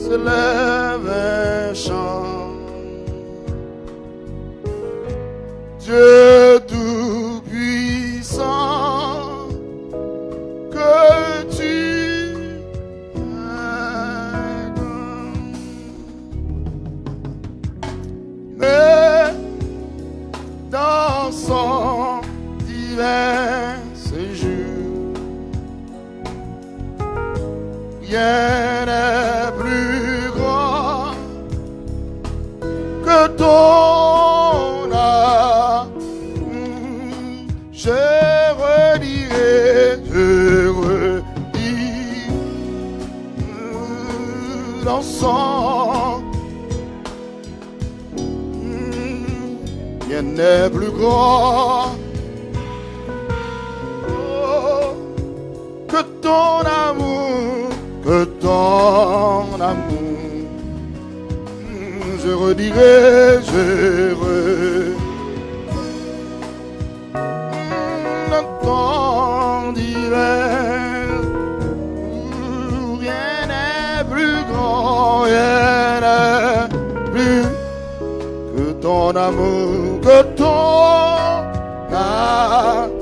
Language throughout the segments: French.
s'élève un chant. Dieu tout-puissant, que tu es grand. Mais dans son divin séjour, rien n'est plus grand que ton amour. Je redirai, dans son rien n'est plus grand que ton amour, que ton amour. Je redirai, dans ton divin, rien n'est plus grand, rien n'est plus que ton amour, que ton amour.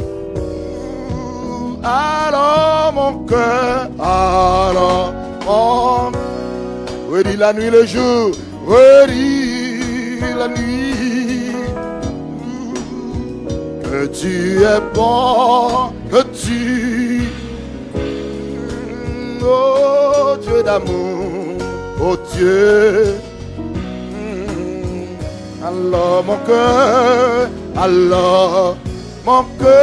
Alors mon cœur, alors mon redis la nuit, le jour, redis la nuit, que tu es bon, que tu, oh Dieu d'amour, oh Dieu. Alors mon cœur, alors mon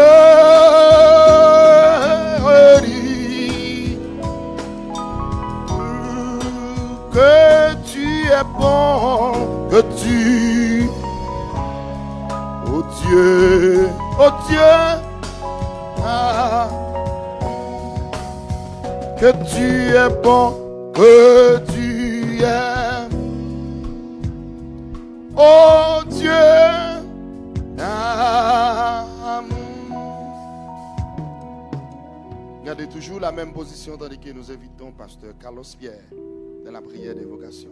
cœur dit que tu es bon, que tu, oh Dieu, ah, que tu es bon, que tu es, oh Dieu, amour. Gardez toujours la même position tandis que nous invitons pasteur Carlos Pierre dans la prière d'évocation.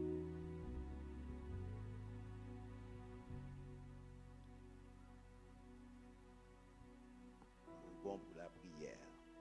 Bon pour la prière.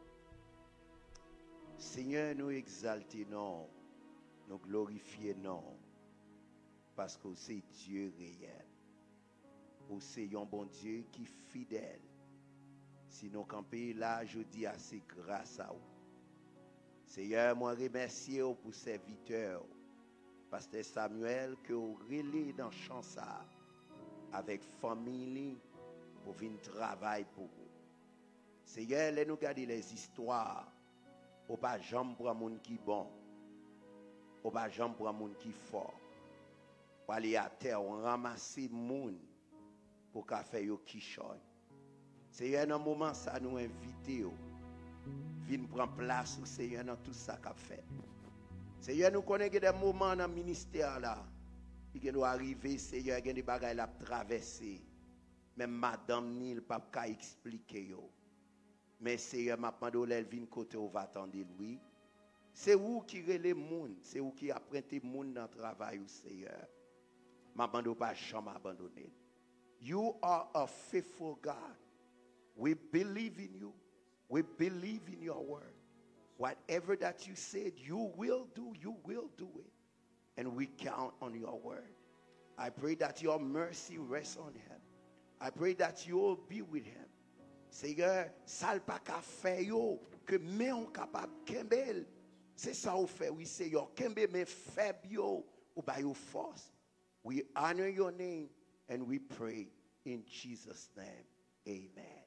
Seigneur, nous exaltons, nous glorifions, parce que c'est Dieu réel. Ou c'est un bon Dieu qui est fidèle. Si nous campons là, je dis assez grâce à vous. Seigneur, moi remercie pour serviteur, pasteur Samuel, que vous relais dans le champ ça, avec famille, pour venir travailler pour vous. Seigneur, laissez nous garder les histoires. Ou pas jamais pour un monde qui est bon. Ou pas jamais pour un monde qui est fort. Pour aller à terre, on ramasse les gens pour faire yo qui choy. Seigneur, dans un moment, ça nous invite. Viens prendre place, Seigneur, dans tout ça qu'a fait. Seigneur, nous connaissons des moments dans le ministère là. Qui nous arriver, Seigneur, il y a des bagages à traverser. Même Madame Nil, pas qu'à expliquer. Mais Seigneur, ma demande, elle vient côté où va attendre lui. C'est vous qui relève les gens, c'est vous qui apprenez les gens dans le travail, Seigneur. Ma demande, pas jamais abandonner. You are a faithful God. We believe in you. We believe in your word. Whatever that you said, you will do it. And we count on your word. I pray that your mercy rests on him. I pray that you will be with him. Seigneur, ça pas qu'à faire yo que mais on capable kembel. C'est ça ou fait oui Seigneur, kembe mais faible yo ou by your force. We honor your name and we pray in Jesus' name. Amen.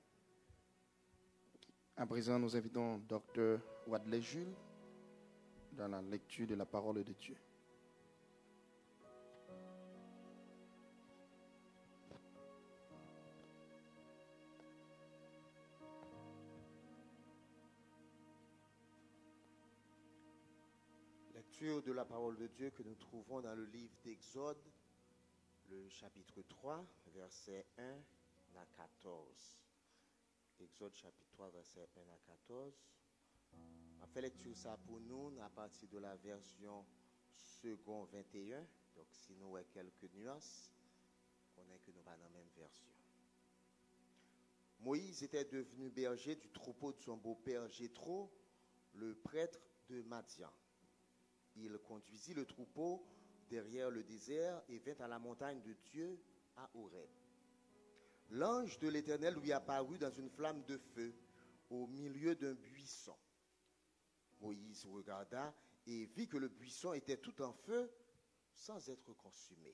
À présent, nous invitons Dr. Wadley Jules dans la lecture de la parole de Dieu. Lecture de la parole de Dieu que nous trouvons dans le livre d'Exode, le chapitre 3, versets 1 à 14. Exode chapitre 3, verset 1 à 14. On fait lecture ça pour nous à partir de la version second 21. Donc, si nous avons quelques nuances, on est que nous pas dans la même version. Moïse était devenu berger du troupeau de son beau-père Jéthro, le prêtre de Madian. Il conduisit le troupeau derrière le désert et vint à la montagne de Dieu à Horeb. L'ange de l'Éternel lui apparut dans une flamme de feu au milieu d'un buisson. Moïse regarda et vit que le buisson était tout en feu sans être consumé.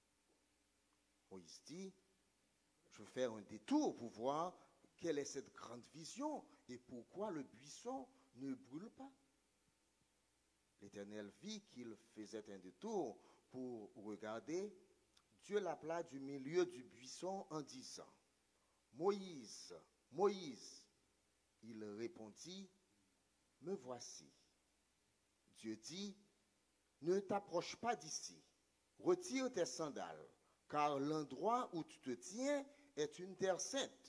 Moïse dit, je vais faire un détour pour voir quelle est cette grande vision et pourquoi le buisson ne brûle pas. L'Éternel vit qu'il faisait un détour pour regarder. Dieu l'appela du milieu du buisson en disant, Moïse, Moïse. Il répondit, me voici. Dieu dit, ne t'approche pas d'ici, retire tes sandales, car l'endroit où tu te tiens est une terre sainte.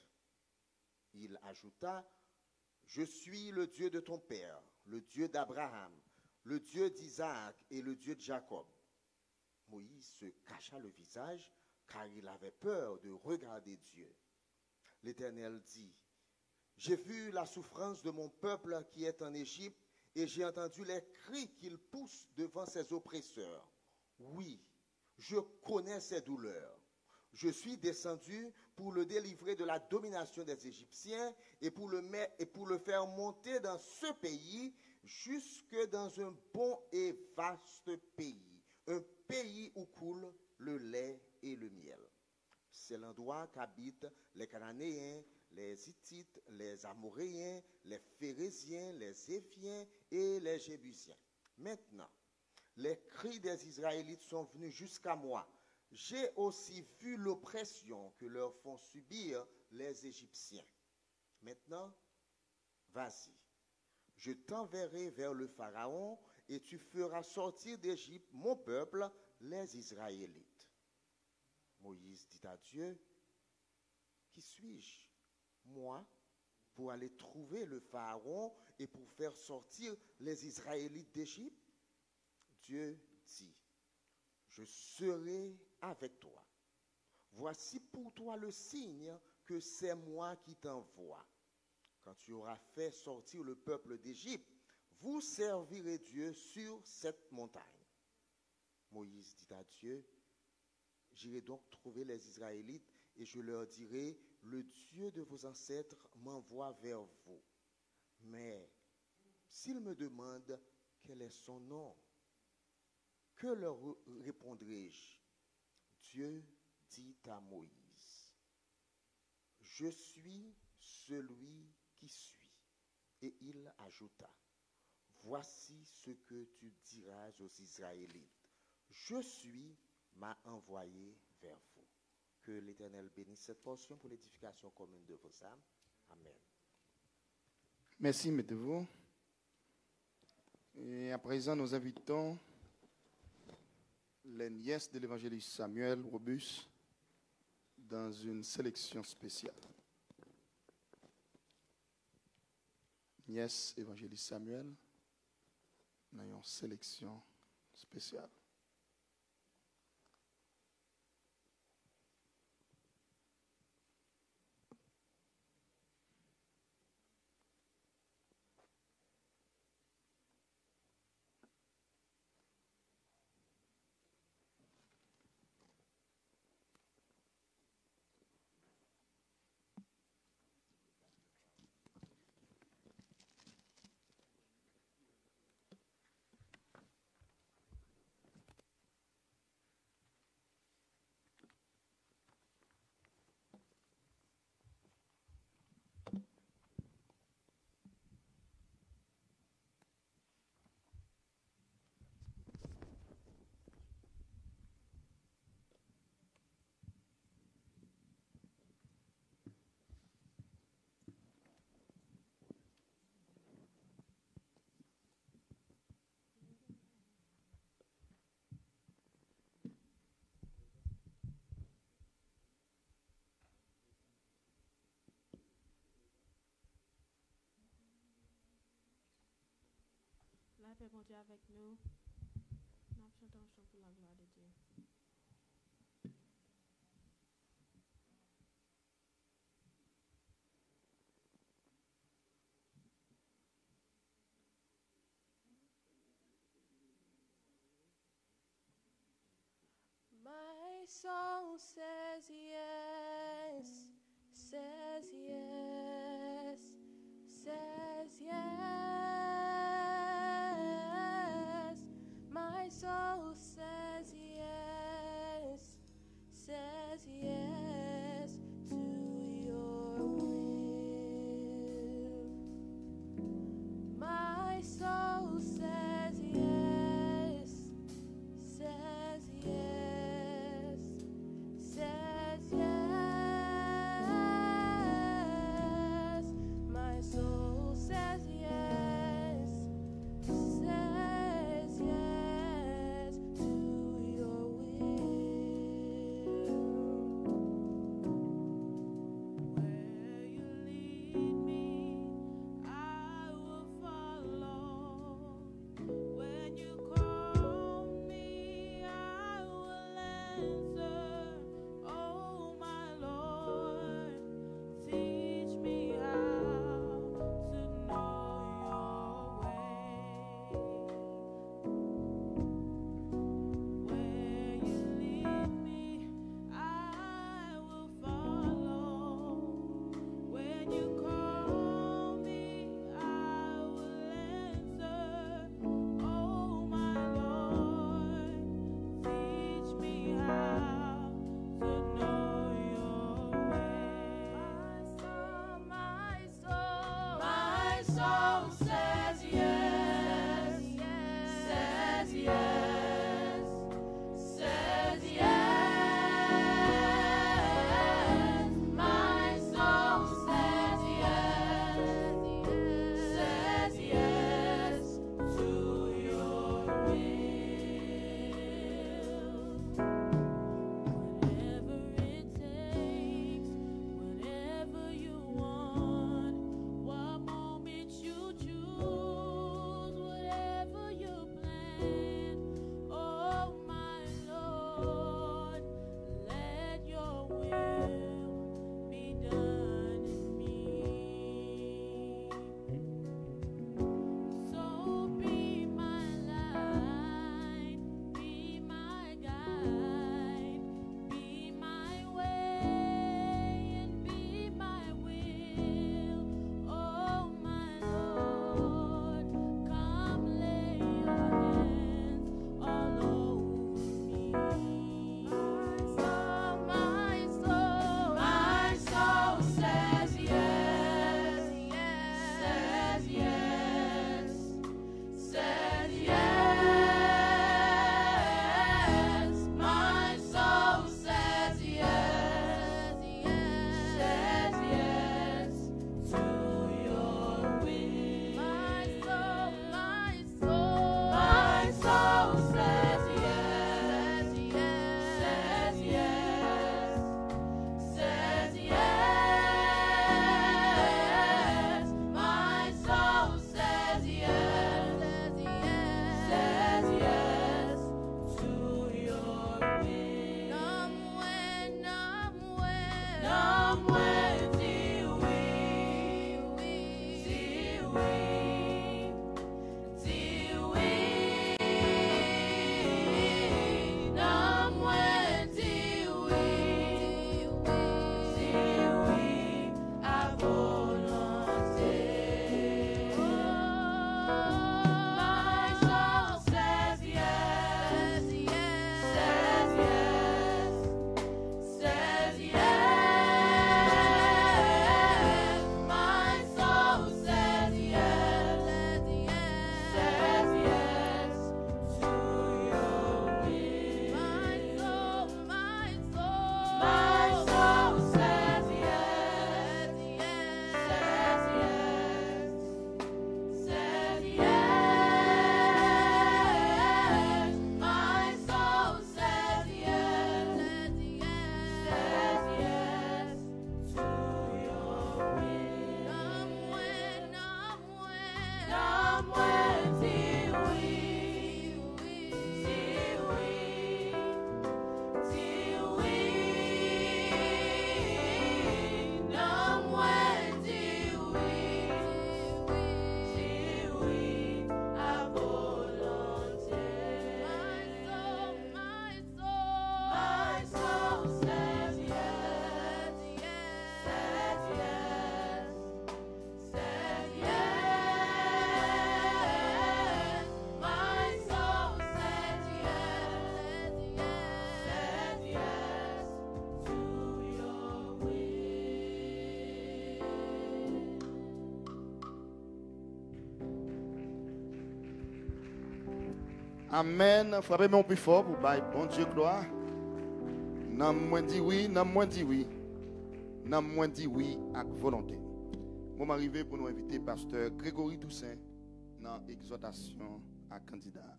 Il ajouta, je suis le Dieu de ton père, le Dieu d'Abraham, le Dieu d'Isaac et le Dieu de Jacob. Moïse se cacha le visage, car il avait peur de regarder Dieu. L'Éternel dit, j'ai vu la souffrance de mon peuple qui est en Égypte, et j'ai entendu les cris qu'il pousse devant ses oppresseurs. Oui, je connais ses douleurs. Je suis descendu pour le délivrer de la domination des Égyptiens et pour le faire monter dans ce pays, jusque dans un bon et vaste pays, un pays où coule le lait et le miel. C'est l'endroit qu'habitent les Cananéens, les Hittites, les Amoréens, les Phérésiens, les Éviens et les Jébusiens. Maintenant, les cris des Israélites sont venus jusqu'à moi. J'ai aussi vu l'oppression que leur font subir les Égyptiens. Maintenant, vas-y, je t'enverrai vers le Pharaon et tu feras sortir d'Égypte mon peuple, les Israélites. Moïse dit à Dieu, qui suis-je, moi, pour aller trouver le Pharaon et pour faire sortir les Israélites d'Égypte? Dieu dit, je serai avec toi. Voici pour toi le signe que c'est moi qui t'envoie. Quand tu auras fait sortir le peuple d'Égypte, vous servirez Dieu sur cette montagne. Moïse dit à Dieu, j'irai donc trouver les Israélites et je leur dirai, le Dieu de vos ancêtres m'envoie vers vous. Mais s'ils me demandent quel est son nom, que leur répondrai-je? Dieu dit à Moïse, je suis celui qui suis. Et il ajouta, voici ce que tu diras aux Israélites. Je suis m'a envoyé vers vous. Que l'Éternel bénisse cette portion pour l'édification commune de vos âmes. Amen. Merci, mettez-vous. Et à présent, nous invitons les nièces de l'évangéliste Samuel Robus dans une sélection spéciale. Nièce évangéliste Samuel, nous avons une sélection spéciale. La paix, bon Dieu, avec nous. Nous intention pour la gloire de Dieu. My soul says yes, says yes, says yes. My soul says yes, says yes to your will. My soul says yes, says yes, says yes. My soul says yes. Amen. Frappez-moi plus fort pour bailler bon Dieu gloire. N'a moins dit oui, n'a moins dit oui. N'a moins dit oui avec volonté. Nous arrivé pour nous inviter pasteur Grégory Toussaint dans l'exhortation à candidat.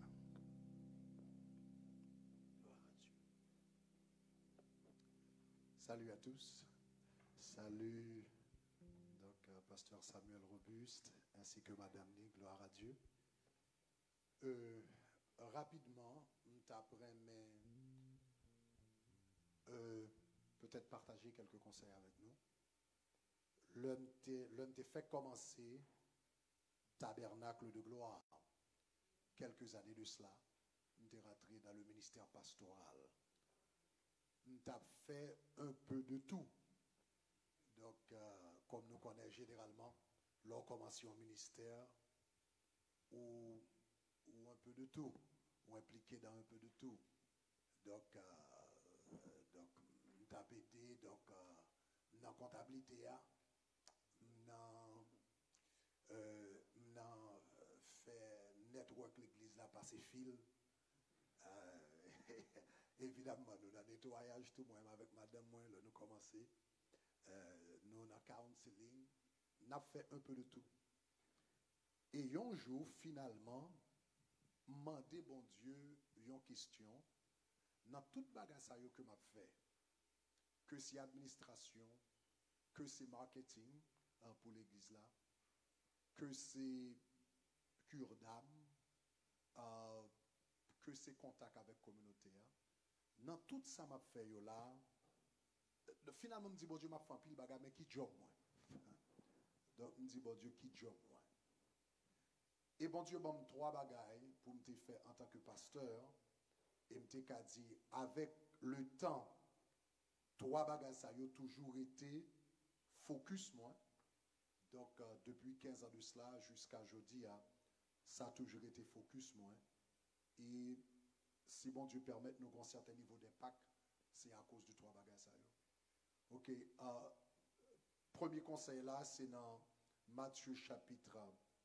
Salut à tous. Salut donc pasteur Samuel Robuste ainsi que madame Nick, gloire à Dieu. Rapidement, t'apprends peut-être partager quelques conseils avec nous. L'un des fait commencer tabernacle de gloire. Quelques années de cela, on est rentré dans le ministère pastoral. On a fait un peu de tout. Donc, comme nous connaissons généralement, l'on commence au ministère ou un peu de tout, ou impliqué dans un peu de tout. Donc on a aidé dans la comptabilité, on fait network l'église là, passer fil. Évidemment, nous avons nettoyage tout, moi avec madame, moi, là, nous commençons. Nous avons counseling. Nous avons fait un peu de tout. Et un jour, finalement, demandé bon Dieu une question dans toute bagage que m'a fait, que c'est administration, que c'est marketing pour l'église là, que c'est cure d'âme, que c'est contact avec communauté. Dans tout ça m'a fait là, finalement me dit bon Dieu m'a fait un pli bagage mais qui job moi. Donc me dit bon Dieu qui job moi. Et bon Dieu m'a trois bagailles pour me faire en tant que pasteur et me dit avec le temps trois bagailles ça a toujours été focus moi. Donc depuis 15 ans de cela jusqu'à aujourd'hui ça a toujours été focus moi. Et si bon Dieu permet nous avons un certain niveau d'impact, c'est à cause de trois bagages ça. OK, premier conseil là, c'est dans Matthieu chapitre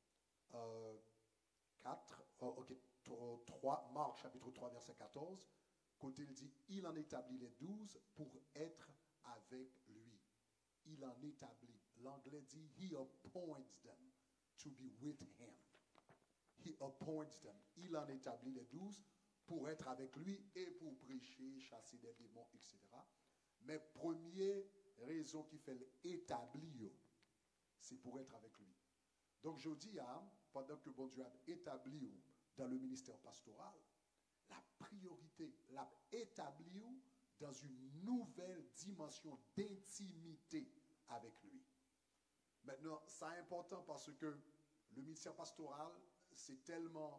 3, Marc chapitre 3 verset 14, côté il dit, il en établit les 12 pour être avec lui. Il en établit. L'anglais dit, he appoints them to be with him. He appoints them. Il en établit les 12 pour être avec lui et pour prêcher, chasser des démons, etc. Mais première raison qui fait l'établir, c'est pour être avec lui. Donc je dis, pendant que bon Dieu a établi dans le ministère pastoral, la priorité, l'a établi dans une nouvelle dimension d'intimité avec lui. Maintenant, c'est important parce que le ministère pastoral, c'est tellement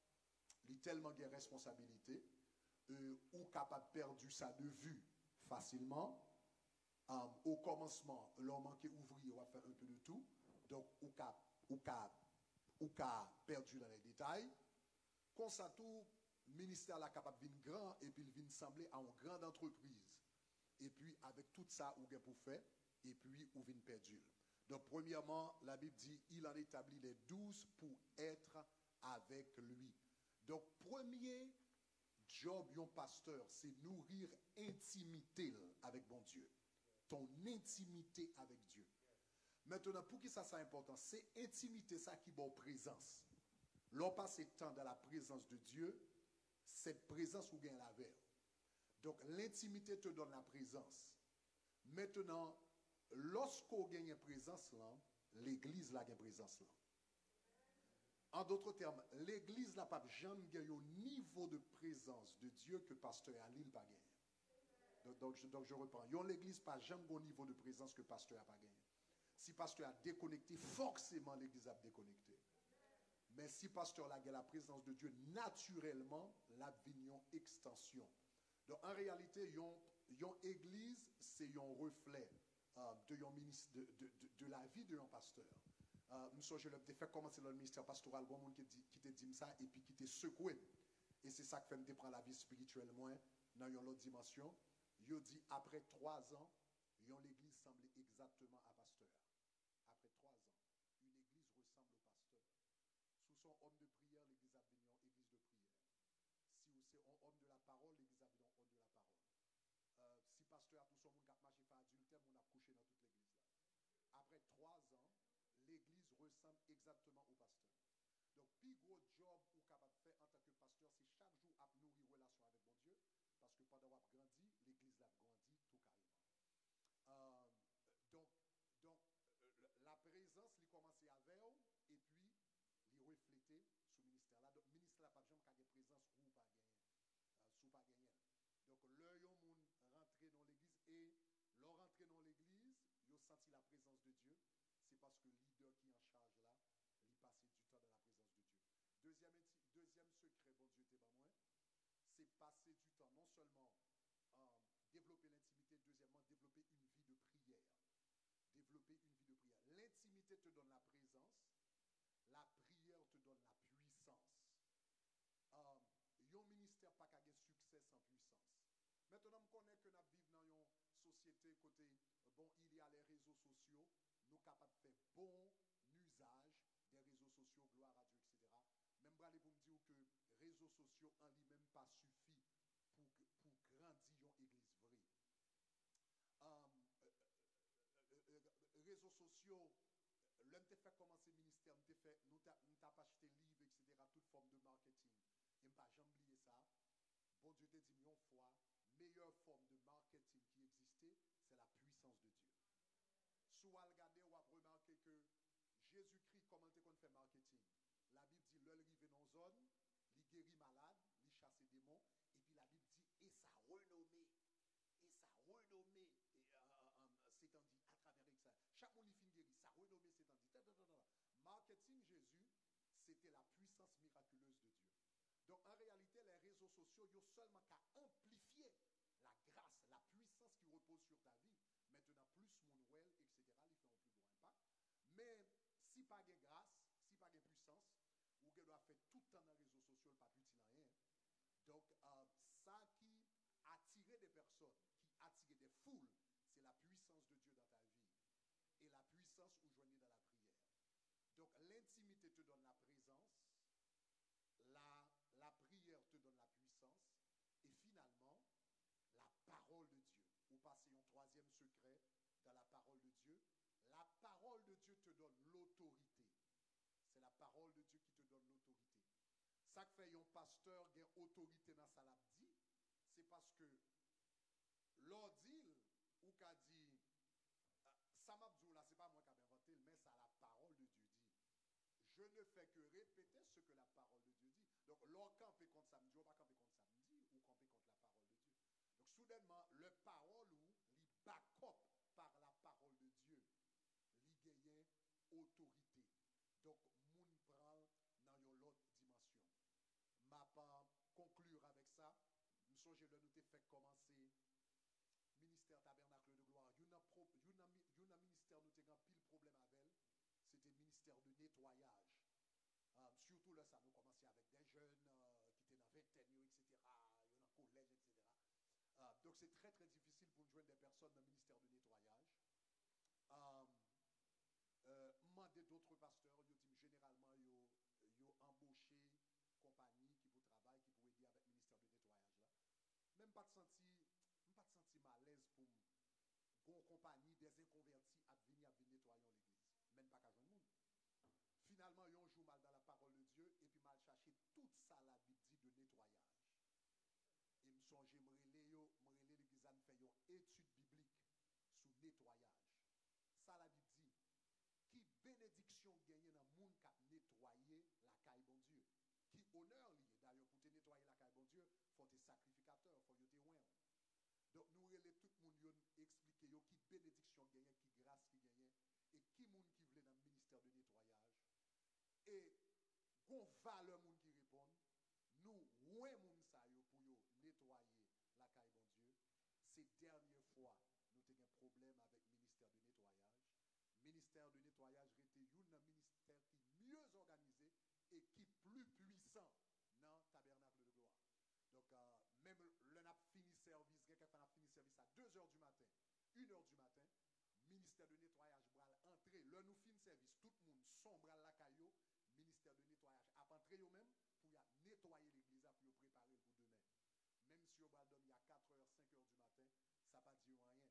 de responsabilités, ou capable de perdre ça de vue facilement. Au commencement, l'on manquait ouvrier, on va faire un peu de tout. Donc, ou perdu dans les détails. Comme ça, tout ministère là capable de venir grand et puis il vient sembler à une grande entreprise. Et puis, avec tout ça, ou bien pour faire, et puis, ou vient perdu. Donc, premièrement, la Bible dit, il en établit les 12 pour être avec lui. Donc, premier job d'un pasteur, c'est nourrir intimité avec bon Dieu. Ton intimité avec Dieu. Maintenant, pour qui ça c'est important? C'est intimité ça qui est présence. L'on passe le temps dans la présence de Dieu, cette présence ou gagne la verre. Donc, l'intimité te donne la présence. Maintenant, lorsqu'on gagne la présence là, l'église la gagne présence là. En d'autres termes, l'église n'a pas jamais gagné au niveau de présence de Dieu que pasteur à l'île pas gagné. Donc je reprends. L'église pas jamais au niveau de présence que pasteur a pas gagné. Si pasteur a déconnecté, forcément l'église a déconnecté. Mais si pasteur a la présence de Dieu, naturellement, la vignon extension. Donc en réalité, une église, c'est un reflet de la vie de un pasteur. Je l'ai fait commencer dans le ministère pastoral, bon monde qui te dit ça et puis qui te secoué. Et c'est ça qui fait me prendre la vie spirituelle moins dans une autre dimension. Il dit après 3 ans, l'église semble exactement à pasteur. Après 3 ans, une église ressemble au pasteur. Sous son homme de prière, l'église a devenu une église de prière. 24 ou son monde qui a marché fait adultère, on a couché dans toute l'église là. Après 3 ans, l'église ressemble exactement au pasteur. Donc, plus gros job ou capable de faire en tant que pasteur, c'est chaque jour à nourrir relation avec mon Dieu, parce que pendant qu'on a grandi, l'église l'a grandi tout carrément. Euh, donc, la présence, il commençait avec eux, et puis, il reflétait sur le ministère là. Donc, le ministère là, pas jamais qu'il y ait présence ou pas gagner. Sous pas gagner. Donc, là, ils ont rentré dans l'église, et leur rentrée dans l'église, ils ont senti la présence de Dieu. C'est parce que le leader qui est en charge là, il passait du temps dans la présence de Dieu. Deuxième secret, bon Dieu, t'es pas moi, c'est passer du temps, non seulement développer l'intimité, deuxièmement, développer une vie de prière. Développer une vie de prière. L'intimité te donne la présence, la prière te donne la puissance. Un ministère pas qu'à gagner succès sans puissance. Maintenant, on connaît que nous vivons dans une société côté, bon, il y a les réseaux sociaux, nous sommes capables de faire bon usage des réseaux sociaux, gloire à Dieu, etc. Même pour me dire que les réseaux sociaux en lui-même pas suffit pour grandir une église vraie. Réseaux sociaux, l'homme t'a fait commencer le ministère, nous t'as pas acheté livres, etc., toute forme de marketing. Et je ne vais jamais oublier ça. Bon Dieu t'a dit une fois, meilleure forme de marketing qui existait, c'est la puissance de Dieu. Si vous regardez, vous avez remarqué que Jésus-Christ, comment il fait marketing? La Bible dit, l'œil arrive dans une zone, il guérit malade, il chasse des démons, et puis la Bible dit, et ça renommé. Et ça renommé, c'est dit à travers ça. Chaque monde finit guéri, ça renommé, c'est dit. Marketing Jésus, c'était la puissance miraculeuse de Dieu. Donc en réalité, les réseaux sociaux, ils ont seulement qu'à amplifier la grâce, la puissance qui repose sur ta vie. Maintenant, plus mon well, etc., ils font un plus gros impact. Mais si pas de grâce, si pas de puissance, ou que doit faire tout le temps dans les réseaux sociaux, pas utile à rien. Donc, ça qui attire des personnes, qui attire des foules, c'est la puissance de Dieu dans ta vie. Et la puissance où joignez dans la prière. Donc, l'intimité te donne la présence, la prière te donne la puissance, et finalement, la parole de Dieu. Ou passez un troisième secret dans la parole de Dieu. La parole de Dieu te donne l'autorité. C'est la parole de Dieu qui te donne l'autorité. Ça que fait un pasteur qui a autorité dans sa lap dit, c'est parce que l'ordile ou qu'a dit, ça m'a dit là, c'est pas moi qui ai inventé, mais ça la parole de Dieu dit. Je ne fais que répéter ce que la parole de Dieu dit. Donc, l'on campe contre samedi, ou pas camper contre samedi, ou camper contre la parole de Dieu. Donc, soudainement, le parole ou li back-up par la parole de Dieu, li gagne autorité. Donc, moun prend dans une autre dimension. Ma pas conclure avec ça. Nous sommes le nous fait commencer ministère tabernacle de gloire. Il y a un ministère nous avons pile problème avec elle. C'était le ministère de nettoyage. Surtout là, ça nous commençait avec des jeunes qui étaient dans vingtaine, etc. Il y en a un collège, etc. Donc c'est très très difficile pour nous joindre des personnes dans le ministère de nettoyage. Demander d'autres pasteurs, ils disent généralement, ils ont embauché compagnie qui pour travailler, qui pour aider avec le ministère de nettoyage là. Même pas de sentir malaise pour une compagnie des inconvertis à venir nettoyer l'église. Même pas qu'à joindre le monde. Finalement, ils ont joué mal dans la parole de Dieu et puis mal cherché toute ça la Bible dit de nettoyage. Et me songe, me relais l'église à faire une étude biblique sur nettoyage. Ça la Bible dit. Qui bénédiction gagne dans le monde qui a nettoyé la caille bon Dieu. Qui honneur lié. D'ailleurs, pour te nettoyer la caille bon Dieu, il faut être sacrificateur, il faut être loin. Donc, nous relais tout le monde expliquer qui bénédiction gagne, qui grâce qui gagne, et qui monde qui voulait dans le ministère de nettoyage. Et qu'on valeur monde qui répond, nous, ouais monde ça pour nettoyer la caille bon Dieu. Ces dernières fois, nous avons un problème avec le ministère de nettoyage. Ministère de nettoyage était un ministère qui est mieux organisé et qui est plus puissant dans le tabernacle de gloire. Donc, même le n'a fini service, quelqu'un a fini service à 2h du matin, 1h du matin, ministère de nettoyage bral entrer, le nous fin service, tout le monde sombre à la caillou, ministère de nettoyage a entré eux-mêmes pour nettoyer l'église pour préparer pour demain. Même si on va dormir à 4h, 5h du matin, ça ne pas dire rien.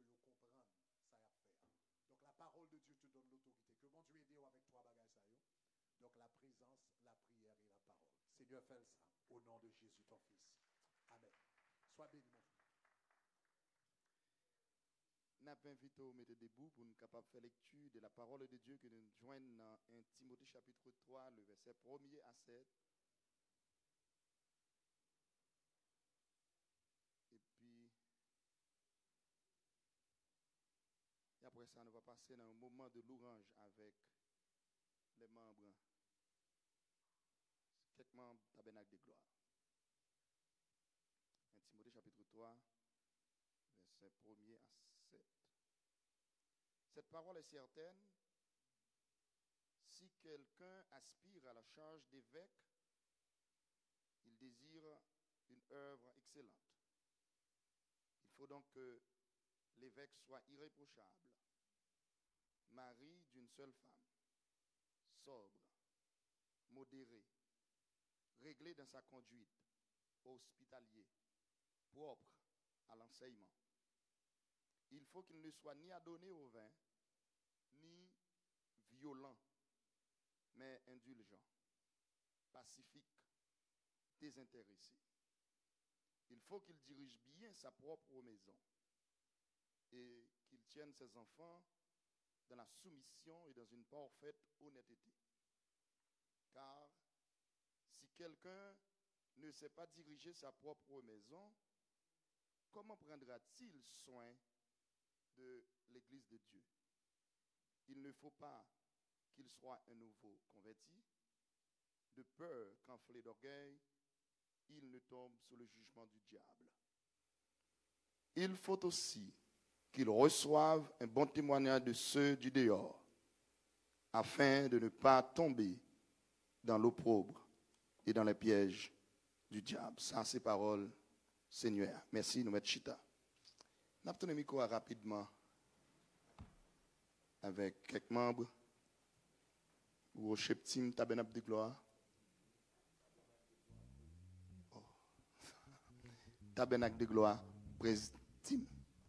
que vous compreniez ça y a fait. Donc la parole de Dieu te donne l'autorité. Que bon Dieu aide avec trois bagages ça. Donc la présence, la prière et la parole. Seigneur, fais ça au nom de Jésus, ton Fils. Amen. Sois béni, mon frère. Nous avons invité à mettre debout pour nous capables de faire lecture de la parole de Dieu que nous joignons dans 1 Timothée chapitre 3, le verset 1er à 7. Et puis, et après ça, nous allons passer dans un moment de louange avec les membres, quelques membres du tabernacle de gloire. 1 Timothée chapitre 3, verset 1er à 7. Cette parole est certaine. Si quelqu'un aspire à la charge d'évêque, il désire une œuvre excellente. Il faut donc que l'évêque soit irréprochable, mari d'une seule femme, sobre, modéré, réglé dans sa conduite, hospitalier, propre à l'enseignement. Il faut qu'il ne soit ni adonné au vin, ni violent, mais indulgent, pacifique, désintéressé. Il faut qu'il dirige bien sa propre maison et qu'il tienne ses enfants dans la soumission et dans une parfaite honnêteté. Car si quelqu'un ne sait pas diriger sa propre maison, comment prendra-t-il soin de l'Église de Dieu? Il ne faut pas qu'il soit un nouveau converti, de peur qu'enflé d'orgueil, il ne tombe sous le jugement du diable. Il faut aussi qu'il reçoive un bon témoignage de ceux du dehors, afin de ne pas tomber dans l'opprobre et dans les pièges du diable. Ça, c'est paroles, Seigneur. Merci, nous mettons chita. Nous avons tourné le micro rapidement avec quelques membres au Sheptim Tabernacle de Gloire. Oh. Tabernacle de Gloire, Prestim.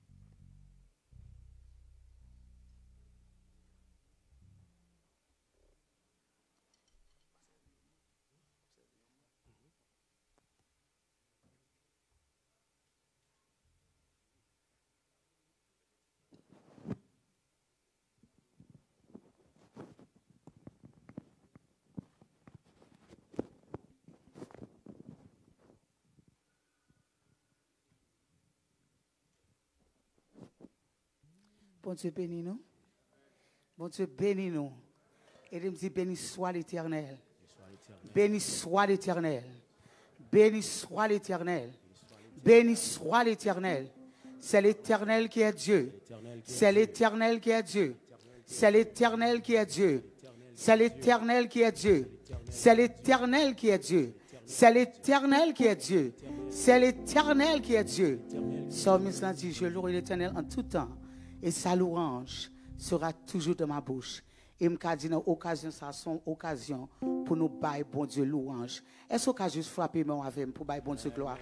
Bon Dieu bénis nous. Bon Dieu bénis nous. Et il me dit béni soit l'Éternel. Béni soit l'Éternel. Béni soit l'Éternel. Béni soit l'Éternel. C'est l'Éternel qui est Dieu. C'est l'Éternel qui est Dieu. C'est l'Éternel qui est Dieu. C'est l'Éternel qui est Dieu. C'est l'Éternel qui est Dieu. C'est l'Éternel qui est Dieu. C'est l'Éternel qui est Dieu. Psalmiste a dit, je louerai l'Éternel en tout temps. Et sa louange sera toujours dans ma bouche. Et me dit dans l'occasion, ça son occasion pour nous bailler bon Dieu louange. Est-ce qu'on a juste frappé moi avec pour bailler bon Dieu gloire?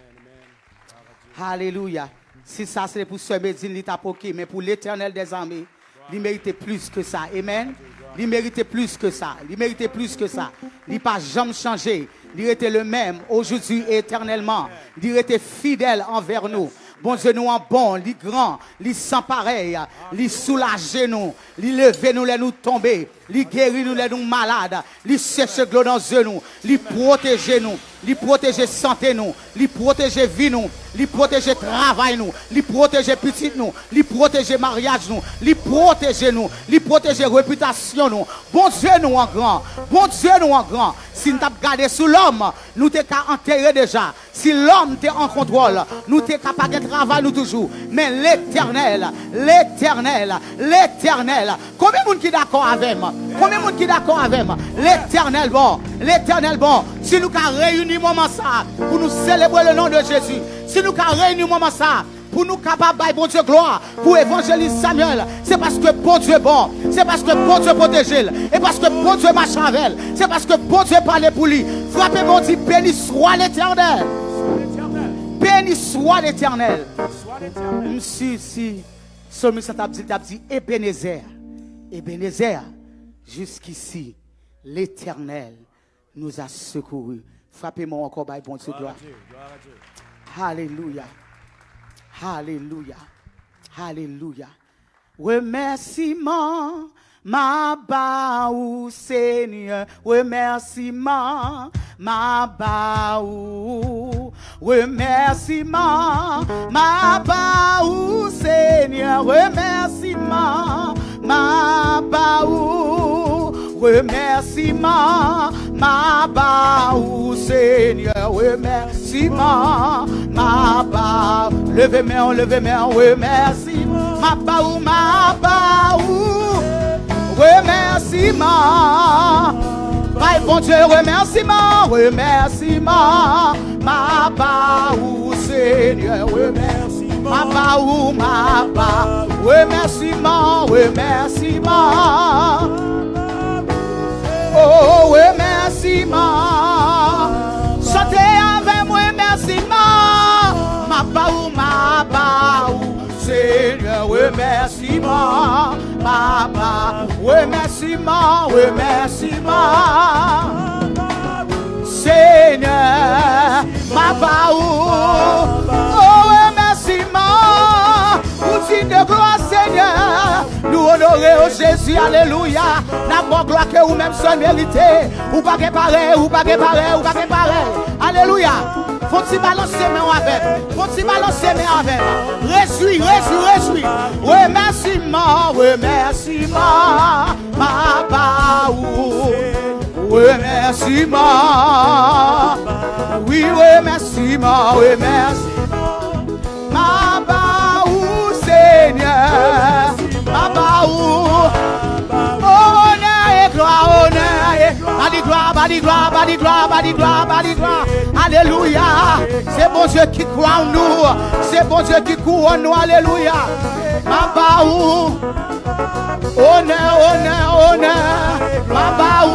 Alléluia. Si ça c'est pour ce Médine, il t'a poqué, mais pour l'Éternel des armées, il méritait plus que ça. Amen. Il méritait plus que ça. Il méritait plus que ça. Il n'a pas jamais changé. Il était le même aujourd'hui et éternellement. Il était fidèle envers nous. Bon Dieu nous en bon, li grand, li sans pareil, li soulager nous, li lever nous, les nous tomber, li guérir nous, les nous malades, li sèche l'eau dans les nous, li protéger nous, li protéger santé nous, li protéger vie nous, li protéger travail nous, li protéger petit nous, li protéger mariage nous, li protéger réputation nous. Bon Dieu nous en grand, bon Dieu nous en grand. Si nous t'avons gardé sous l'homme, nous t'es qu'à enterrer déjà. Si l'homme t'est en contrôle, nous t'es capable de travailler nous toujours. Mais l'Éternel, l'Éternel, l'Éternel. Combien de monde qui est d'accord avec moi? Combien de monde qui est d'accord avec moi? L'Éternel bon, l'Éternel bon. Si nous avons réuni moment ça pour nous célébrer le nom de Jésus, si nous avons réuni moment ça pour nous capables de bon Dieu gloire, pour évangéliste Samuel, c'est parce que bon Dieu est bon, c'est parce que bon Dieu protège, et parce que bon Dieu marche avec, c'est parce que bon Dieu parle pour lui. Frappez bon Dieu, béni soit l'Éternel. Béni soit l'Éternel. Si Psalmiste a dit Ebenezer, Ebenezer, jusqu'ici, l'Éternel nous a secourus. Frappez-moi encore, by bon Dieu, gloire. Alléluia. Alléluia. Alléluia. Remerciement, ma baou Seigneur. Remerciement, ma baou. Remerciement, ma baou Seigneur. Remerciement, ma baou. Remerciement, ma baou Seigneur. Remerciement, ma baou. Levez main, remerciement. Ma baou, remerciement. Pai bon Dieu, remerciement, remerciement. Ma baou Seigneur, remerciement. Ma baou, remerciement, remerciement. Oh, remerciement. Chantez avec moi, remerciement. Ma baou, Seigneur, remerciement. Papa, remerciement, remerciement. Seigneur, ma baou. Oh, remerciement. Outil de gloire, Seigneur. Nous honorer au Jésus, alléluia. La bonne gloire que vous-même seul méritez. Ou pas que pareil, ou pas que pareil, ou pas que pareil. Alléluia. Faut-il balancer main avec? Faut-il balancer main avec? Réjouis, réjouis, réjouis. Remerciement, remerciement. Ma baou. Remerciement. Oui, remerciement, remerciement. Ma baou, Seigneur. Ma baou. Honneur et gloire, honneur et gloire. Badi gloire, badi gloire, badi gloire, badi gloire. Alléluia. C'est bon Dieu qui croit en nous. C'est bon Dieu qui croit en nous. Alléluia. Ma baou. Honneur, honneur, honneur. Ma baou.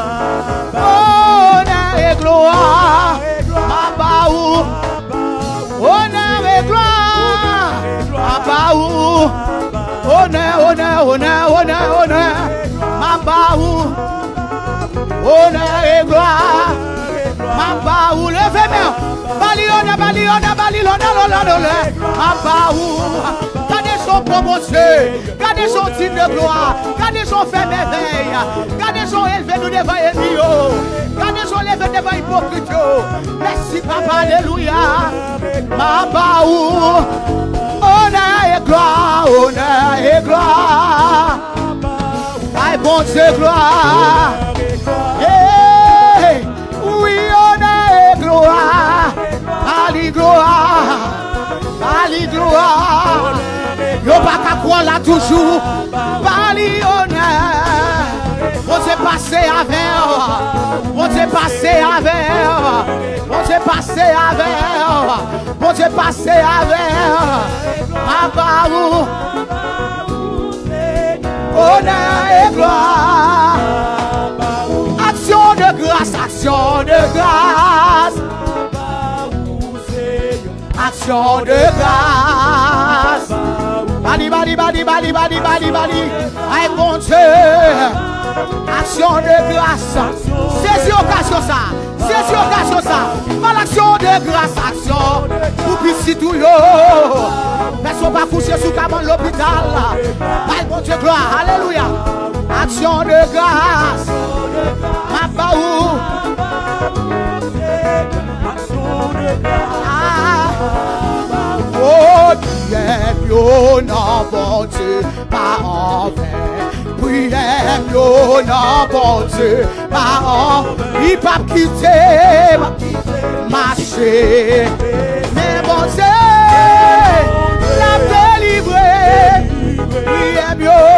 Honneur et gloire. Ma baou. Honneur et gloire. Ma baou. Honneur, honneur, honneur, honneur, honneur. Ma baou. Honneur et gloire. Ma baou. Levez main. Balilona, balilona, balilona, lolona. Ma baou. Gardez son bon Dieu. Gardez son titre de gloire. Gardez son fait merveille. Gardez son élevé nous devant ennemis. Gardez son élevé devant hypocrite. Merci papa, alléluia. Ma baou. Honneur et gloire, honneur et gloire. Aïe bon Dieu, gloire. Hey, oui, honneur et gloire. Ali gloire, Ali gloire. Yo pas qu'à croire là toujours. Bali honneur. On s'est passé avec. On s'est passé avec. On s'est passé avec. On s'est passé avec. Ma baou. Honneur et gloire. Action de grâce, action de grâce. Action de grâce. Badi, badi, badi, badi, badi, badi, badi. Aïe mon Dieu. Action de grâce. Saisis occasion ça. Saisis occasion ça. Mal action de grâce, action. Pour pisser tout yo. Personne pas coucher sous cabane l'hôpital. Aïe mon Dieu, gloire. Alléluia. Action de grâce. Ma baou. Oh, prière, yo, non, bon Dieu, pas en vain. Prière, yo, non, bon Dieu, pas en vain. Il pas quitter, marcher. Mais bon Dieu, l'a délivré. Prière,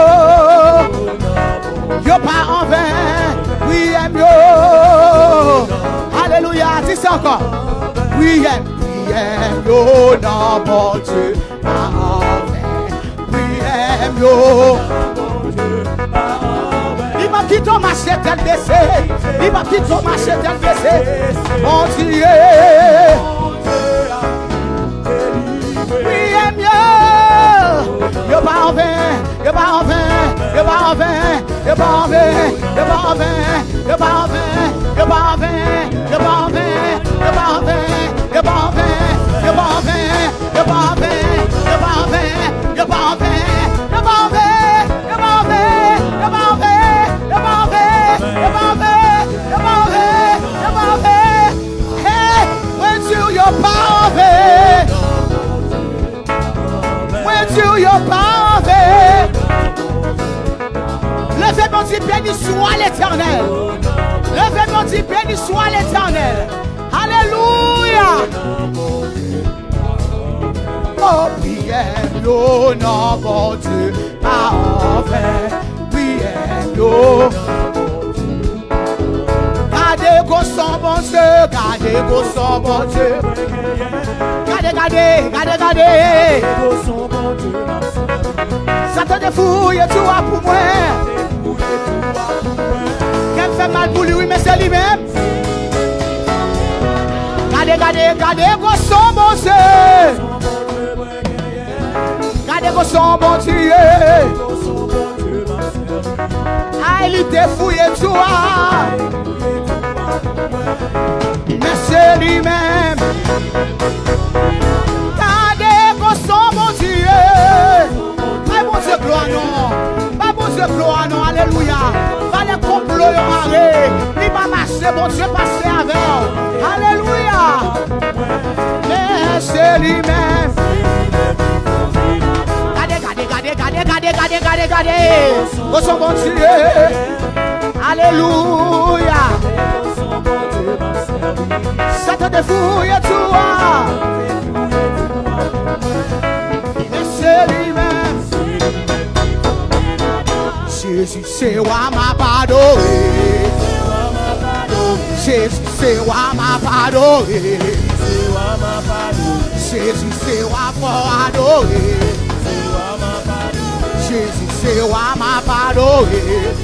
yo, pas en vain. Prière, alléluia, dis ça encore. Prière. Yo, non, bon Dieu, pas en vain. Prière, yo. Il m'a quitté ma chèque, elle baissé. Il m'a quitté ma chèque, elle baissé. Mon Dieu. Prière, yo. Yo, pas Levez mon Dieu, béni soit l'Éternel. Levez mon Dieu, béni soit l'Éternel. Alléluia. Oh, priez-nous, non, bon Dieu, parfait. Priez-nous. Gardez qu'on son bon Dieu, gardez qu'on son bon Dieu. Gardez. Satan te fouille tout pour moi. Qu'elle fait mal pour lui, mais c'est lui-même. Gardez qu'on son bon Dieu. Gardez qu'on son bon Dieu. Ah, il te fouille tout. Mais c'est lui-même. Gardez qu'on son bon Dieu. Pas bon Dieu gloire non. Pas bon Dieu gloire non. Alléluia. Pas les complots de marée. Il va marcher, bon Dieu passer avec. Alléluia. Mais c'est lui-même. Gardez. Qu'on son bon Dieu. Alléluia. Satan te fouille toi. Mais c'est lui-même. Jésus c'est moi m'a pardonné. Jésus c'est moi m'a pardonné. Jésus c'est moi pour adorer. Jésus c'est moi m'a pardonné.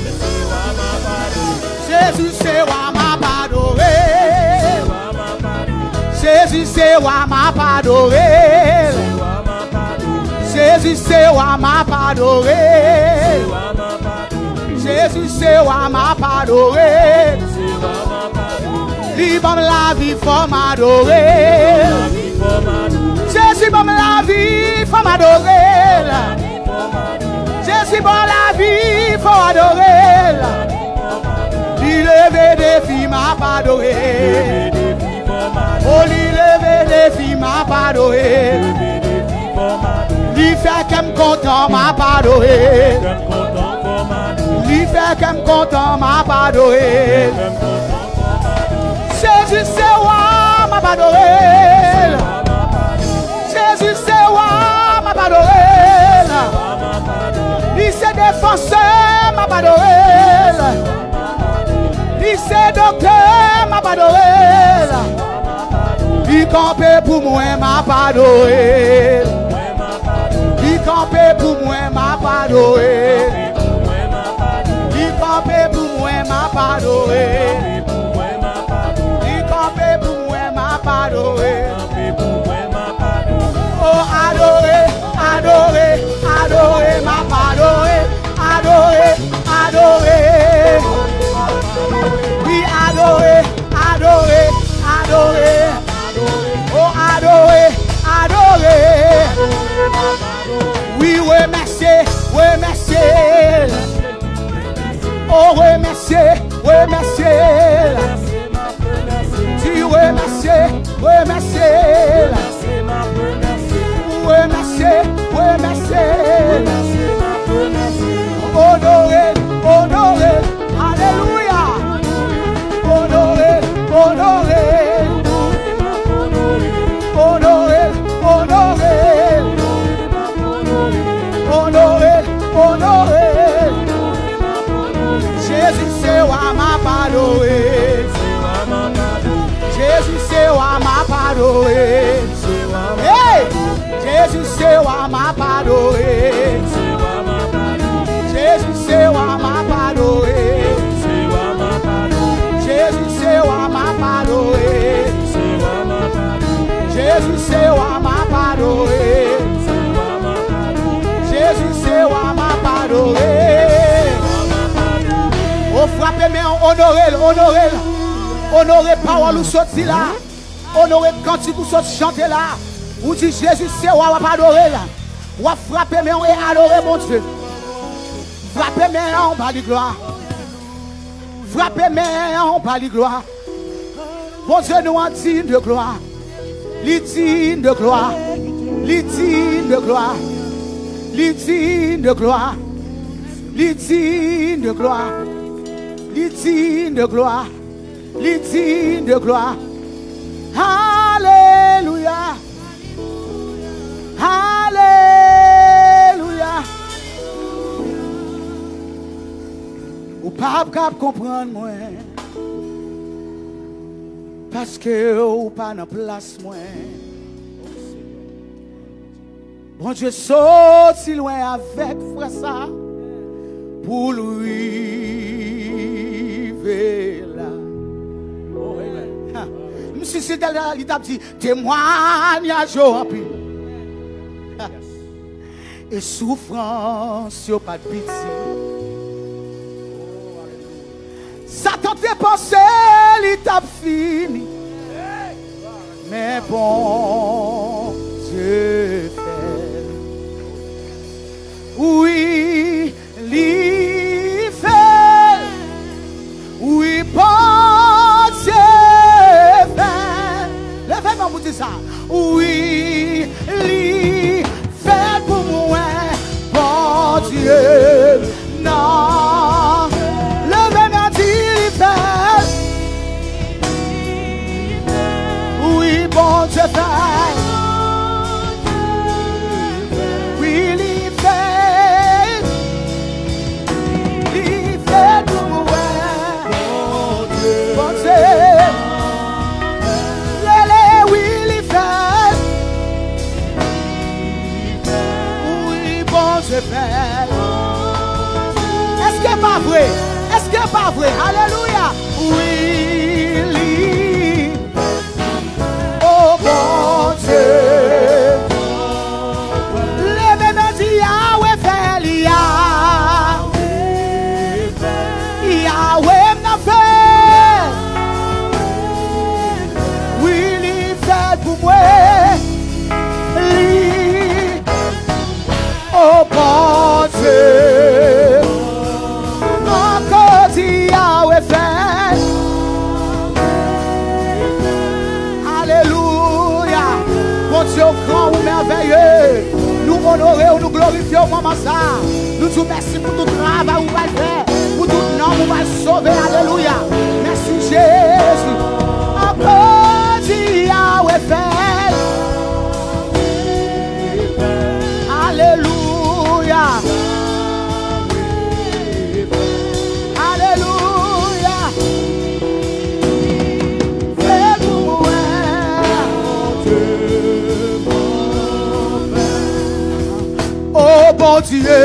Jésus c'est moi m'a pardonné. Jésus c'est moi m'a pardonné. Jésus c'est moi m'a pardonné. Jésus c'est moi m'a pardonné. Libre la vie faut m'adorer. Jésus bon la vie faut m'adorer. Jésus bon la vie faut adorer. Il levé des filles m'a pardonné. Oh, il levé des filles m'a pardonné. Il fait qu'elle me content m'a pardonné. Il fait qu'elle me content m'a pardonné. Jésus c'est moi m'a pardonné. Jésus c'est moi m'a pardonné. Il s'est défoncé m'a pardonné. Il s'est docteur m'a pardonné. Il campait pour moi m'a pardonné. Il campait pour moi m'a pardonné. Il campait pour moi m'a pardonné. Il campait pour moi m'a pardonné. Oh adoré, adoré, adoré m'a pardonné. Adoré, adoré. Oui adoré, adoré, adoré. Oh adoré, adoré. Oui remercier, remercier. Oh remercier, remercier. Tu remercier, remercier. Remercier, remercier. Honoré, honoré. Alléluia. Honoré, honoré. Honoré, honoré. Honoré, honoré. Jésus c'est moi m'a pardonné. Jésus c'est moi m'a pardonné. Hey! Jésus c'est moi m'a pardonné. Jésus c'est moi m'a pardonné. Jésus c'est moi m'a pardonné. Jésus c'est moi m'a pardonné. Jésus c'est moi m'a pardonné. Oh frappe frappez mais honorez parole ou sorti là. Honorez cantique ou sorti chanter là. Ou dit Jésus c'est roi, on va adorer là. Ou frapper mais on est adorer mon Dieu. Frappez mais on va lui gloire. Frappez mais on va lui gloire. Bon Dieu nous en digne de gloire. L'itine de gloire. L'itine de gloire. L'itine de gloire. L'itine de gloire. L'itine de gloire. L'itine de gloire. Alléluia. Alléluia. Ou pas capable comprendre moi. Parce que ou pas dans place moi. Bon Dieu saute si loin avec frère ça pour lui là. Monsieur c'est là il t'a dit témoignage en pile. Et souffrance yo pas de pitié. Satan t'a pensé il t'a fini. Mais bon Dieu fait. Oui, l'y fait. Oui, bon Dieu fait. Levez-moi pour dire ça. Oui, l'y fait pour moi. Bon Dieu, non. Levez-moi dire l'y fait. Oui, bon Dieu fait. Est-ce que pas vrai? Est-ce que pas vrai? Alléluia. Oui, oh mon Dieu. Les mêmes dit Yahweh fait Yahweh m'a fait. Oui, il fait pour moi. Oh bon Dieu, encore dit Yahweh fait. Alléluia. Bon Dieu grand ou merveilleux, nous honorons, nous glorifions maman ça. Nous te merci pour tout travail où va faire, pour tout nom où va sauver. Alléluia. Merci Jésus. Encore dit Yahweh fait. Alléluia. Alléluia. Fais pour moi. Oh bon Dieu.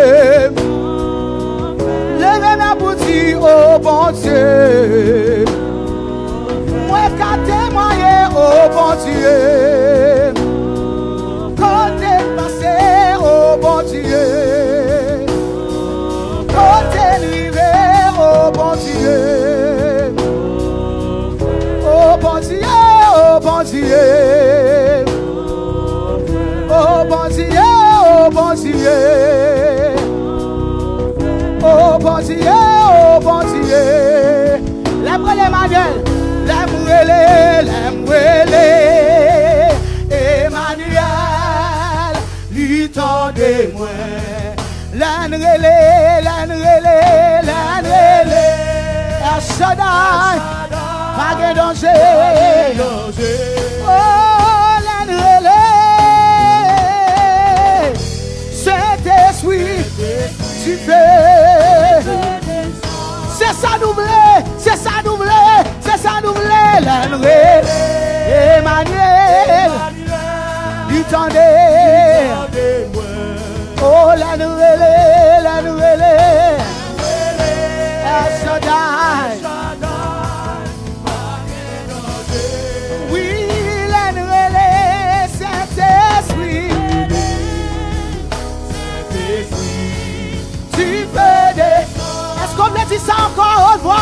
Levez-moi pour dire oh bon Dieu. Moi qu'à témoigner oh bon Dieu. Côté passé oh bon Dieu. Côté arrivé oh bon Dieu. Oh bon Dieu, oh bon Dieu. Oh bon Dieu, oh bon Dieu. Oh bon Dieu, oh bon Dieu. L'aimer Emmanuel, l'aimer Emmanuel, lui tendez-moi. L'enrelé, Shaddai, pas de danger. Oh, l'enrelé, Saint-Esprit, tu fais. C'est ça doublé, c'est ça doublé, c'est ça doublé. L'enrelé, Emmanuel, lui tendez. Oh, la nouvelle, Shaddai. Oui, la nouvelle, Saint-Esprit. Tu peux des. Est-ce qu'on me dit ça encore?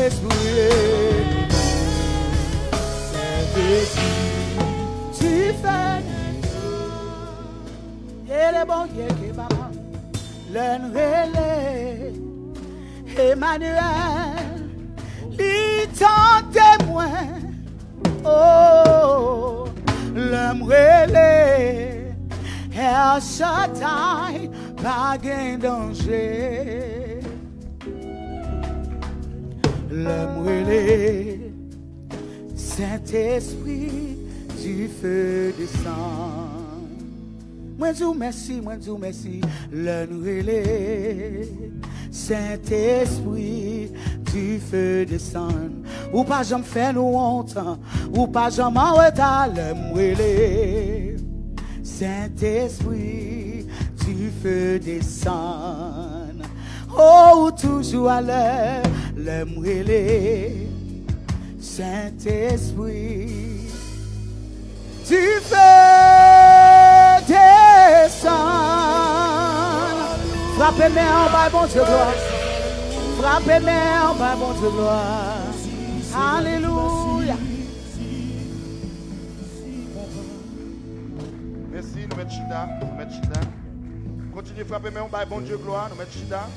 Tu fais il est bon Dieu qui va l'enrêler Emmanuel l'étant témoin oh l'enrêler El Shaddai pas gain danger l'enrêler Saint-Esprit du feu descend. Moi dis merci, le nouvelé. Saint-Esprit du feu descend. Ou pas j'en fais nous honte, ou pas j'en m'en retard, le nouvelé. Saint-Esprit du feu descend. Oh, toujours à l'heure, le nouvelé. Saint-Esprit, tu fais descendre. Frappez-moi en bas, bon Dieu gloire. Frappez-moi en bas, bon Dieu gloire. Alléluia. Merci, nous mettons chita. Continuez à frapper, mais on va bon Dieu gloire. Nous mettons chita.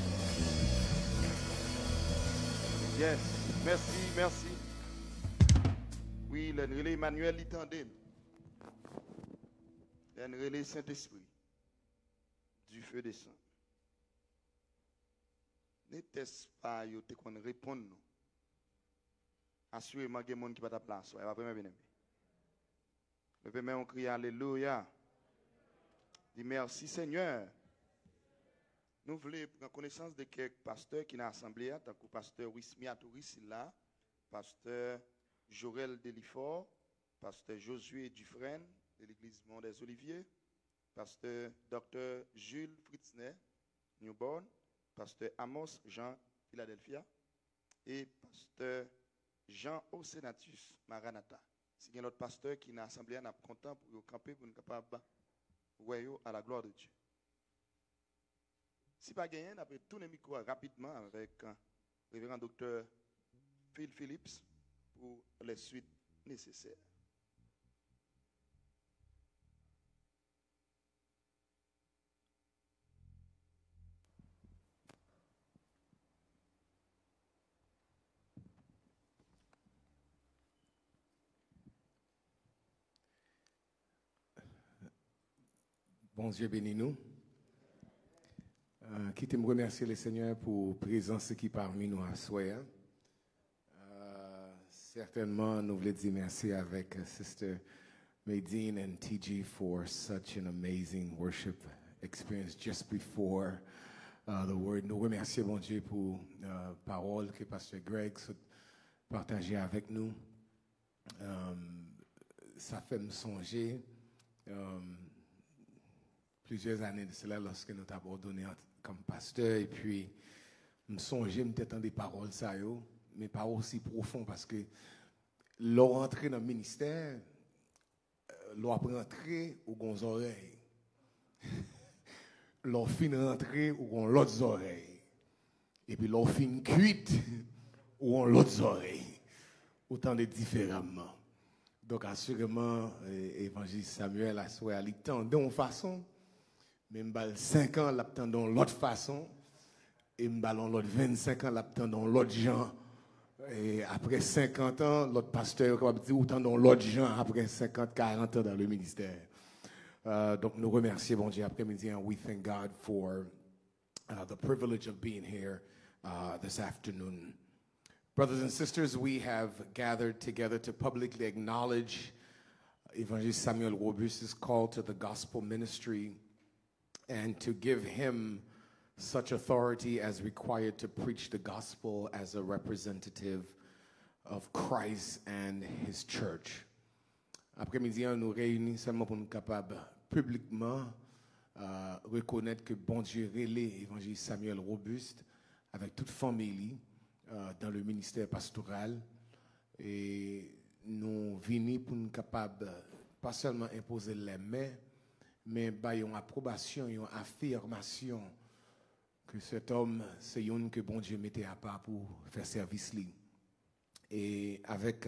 Yes, merci. Oui, le relais Emmanuel l'itendé. Le relais Saint-Esprit. Du feu descend. N'était-ce pas yo te qu'on répondre nous. Assurément qu'il y a des gens qui va ta place. Ouais, va bien bien. Le premier on crie alléluia. Dit merci Seigneur. Nous voulons prendre connaissance de quelques pasteurs qui sont assemblés, tant que pasteur Wismia Touris là, pasteur Jorel Delifort, pasteur Josué Dufresne de l'église Mont des Oliviers, pasteur Dr. Jules Fritzner, Newborn, pasteur Amos Jean Philadelphia et pasteur Jean Osenatus Maranatha. Si il y a l'autre pasteur qui est assemblé, on est content pour camper pour nous capable à la gloire de Dieu. Si pas gagné, on peut tourner le micro rapidement avec le révérend docteur Phil Phillips pour les suites nécessaires. Bon Dieu bénis-nous. Quittez me remercier le Seigneur pour la présence qui parmi nous à soir. Certainement, nous voulons dire merci avec Sister Maydeen and TG for such an amazing worship experience just before the word. Nous remercions bon Dieu pour la parole que Pasteur Greg a partagée avec nous. Ça fait me songer plusieurs années de cela lorsque nous t'avons ordonné comme pasteur et puis me songer peut-être des paroles ça yo mais pas aussi profond parce que l'on rentré dans le ministère l'on apprend rentrer ou gon oreilles l'on fin rentrer ou gon l'autre oreilles et puis l'on fin cuite ou gon l'autre oreilles autant de différemment donc assurément évangéliste Samuel a souhaité aller tendre d'une façon même 5 ans l'attendons l'autre façon et m'ballon l'autre 25 ans l'attendons l'autre genre et après 50 ans l'autre pasteur va dire autant dans l'autre genre après 50 40 ans dans le ministère. Donc nous remercions bon Dieu après-midi and we thank God for the privilege of being here this afternoon. Brothers and sisters, we have gathered together to publicly acknowledge Evangelist Samuel Robust's call to the gospel ministry and to give him such authority as required to preach the gospel as a representative of Christ and his church. Après-midi, nous réunissons seulement pour nous capables publiquement reconnaître que bon Dieu relève évangéliste Samuel Robuste avec toute famille dans le ministère pastoral et nous venons pour nous capables pas seulement imposer les mains mais une approbation, une affirmation que cet homme, c'est un que bon Dieu mettait à part pour faire service lui. Et avec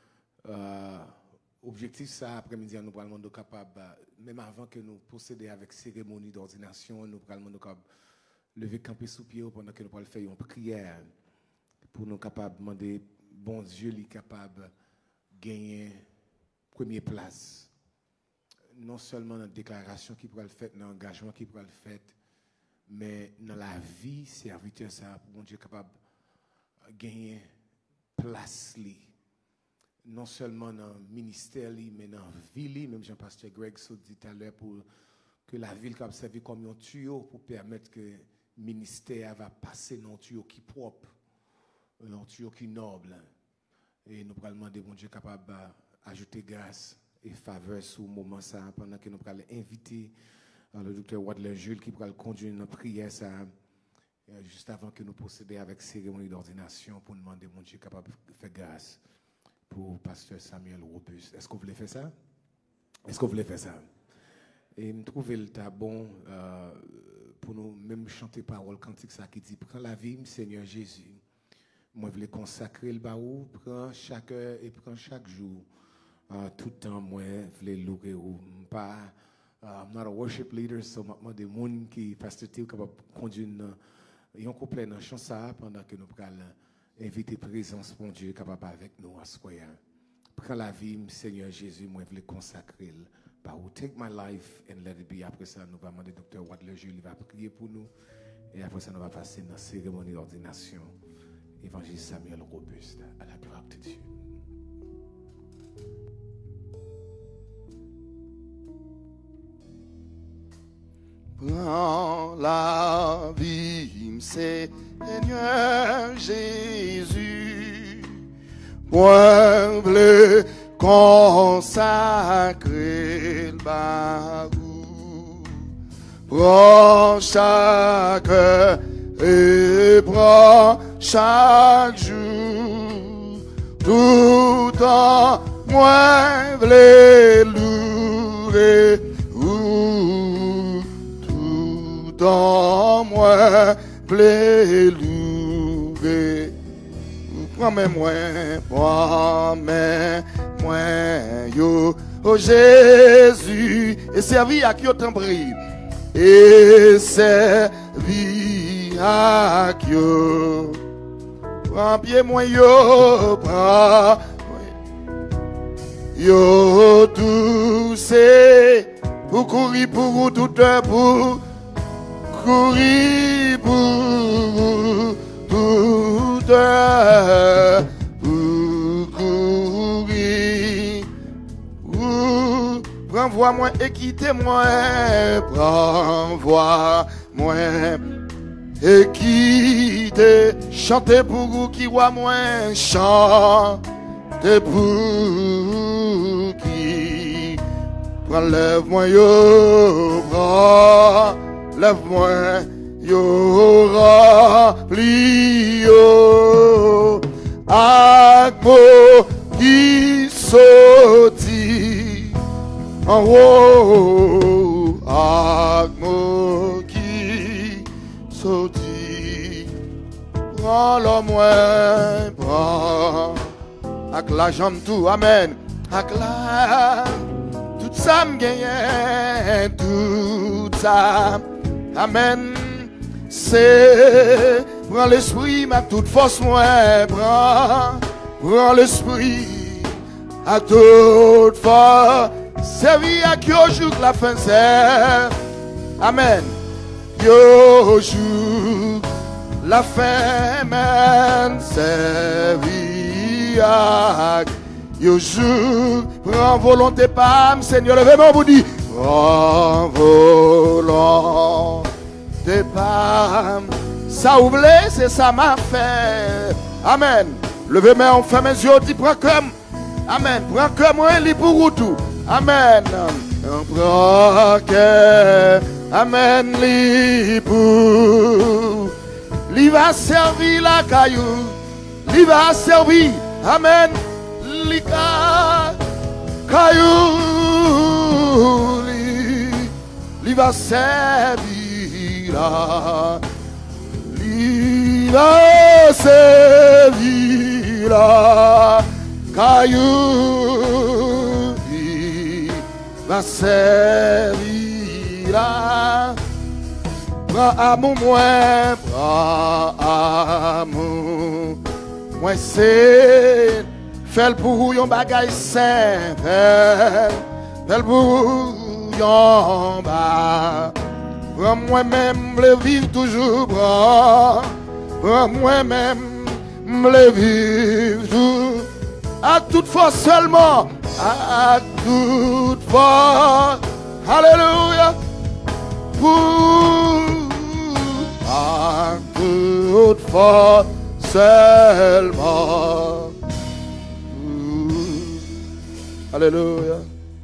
objectif ça, après-midi, nous parlons de capable, même avant que nous procédions avec cérémonie d'ordination, nous parlons de capable lever camper sous pied pendant que nous parlons faire une prière pour nous capables de demander bon Dieu lui capable de gagner première place. Non seulement dans la déclaration qui pourra le faire, dans l'engagement qui pourra le faire, mais dans la vie serviteur ça pour bon Dieu capable de gagner place li. Non seulement dans le ministère li, mais dans la vie li, même Jean-Pasteur Greg so dit tout à l'heure pour que la ville capable servir comme un tuyau pour permettre que le ministère va passer dans un tuyau qui est propre, un tuyau qui est noble. Et nous allons demander bon Dieu capable d'ajouter grâce et faveur sur le moment ça pendant que nous allons inviter le docteur Wadler Jules qui pourra conduire notre prière ça juste avant que nous procédions avec cérémonie d'ordination pour demander mon Dieu capable de faire grâce pour pasteur Samuel Robuste. Est-ce que vous voulez faire ça? Est-ce que vous voulez faire ça? Et me trouver le tas bon pour nous même chanter parole cantique ça qui dit prends la vie Seigneur Jésus. Moi je voulais consacrer le baou, prends chaque heure et prends chaque jour. Tout le temps moi je voulais louer ou pas I'm not a worship leader, so moi des gens qui pasteur Théo capable conduire un couplet dans chant ça pendant que nous allons inviter présence mon Dieu capable avec nous à soir. Prends la vie Seigneur Jésus, moi je voulais consacrer par où take my life and let it be. Après ça nous va demander docteur Wadler Jules, il va prier pour nous et après ça nous va passer dans la cérémonie d'ordination. Évangéliste Samuel Robuste, à la gloire de Dieu. Prends la vie, Seigneur Jésus, moi bleu consacré le baou. Prends chaque heure et prends chaque jour, tout en moi bleu louer. Dans moi, plaît louer. Prends-moi, yo, oh Jésus, et servi à qui autant brille, et servi à qui yo. Prends pied moi yo, prends yo tous pour courir pour tout pour courir pour courir. Prends-moi et quittez-moi, prends-moi et quittez. Chantez pour vous qui voit moins, chantez pour qui. Prends-lève-moi, yo, prends. Lève-moi, yo rempli, yo, ak mo qui sorti en haut, ak mo qui sorti. Prends-le moi, prends, ak la jambe tout, amen, ak la, tout ça me gagne, tout ça. Amen. C'est prends l'esprit, ma toute force, moi, prends l'esprit à toute force. Servi à qui au jour la fin c'est. Amen. Yo jour la fin, amen. Servi à yo jour. Prends volonté, pam, Seigneur, levez-moi, vous dit. Prends volonté, pam. Ça ouvre, c'est ça m'a fait. Amen. Levez-moi, on ferme mes yeux, dit prends comme. Amen. Prends comme moi, lit pour tout. Amen. Prends que. Amen. Lit pour. Li va servir la caillou. Li va servir. Amen. Li caillou. Li va servir la. Li va servir la. caillou, il va servir là. Bras amour, moi c'est faire pour yon bagay simple, faire pour yon ba. Moi-même le vivre toujours, moi-même le vivre toujours. À toute fois seulement, à toute fois, alléluia, à toute fois seulement, alléluia.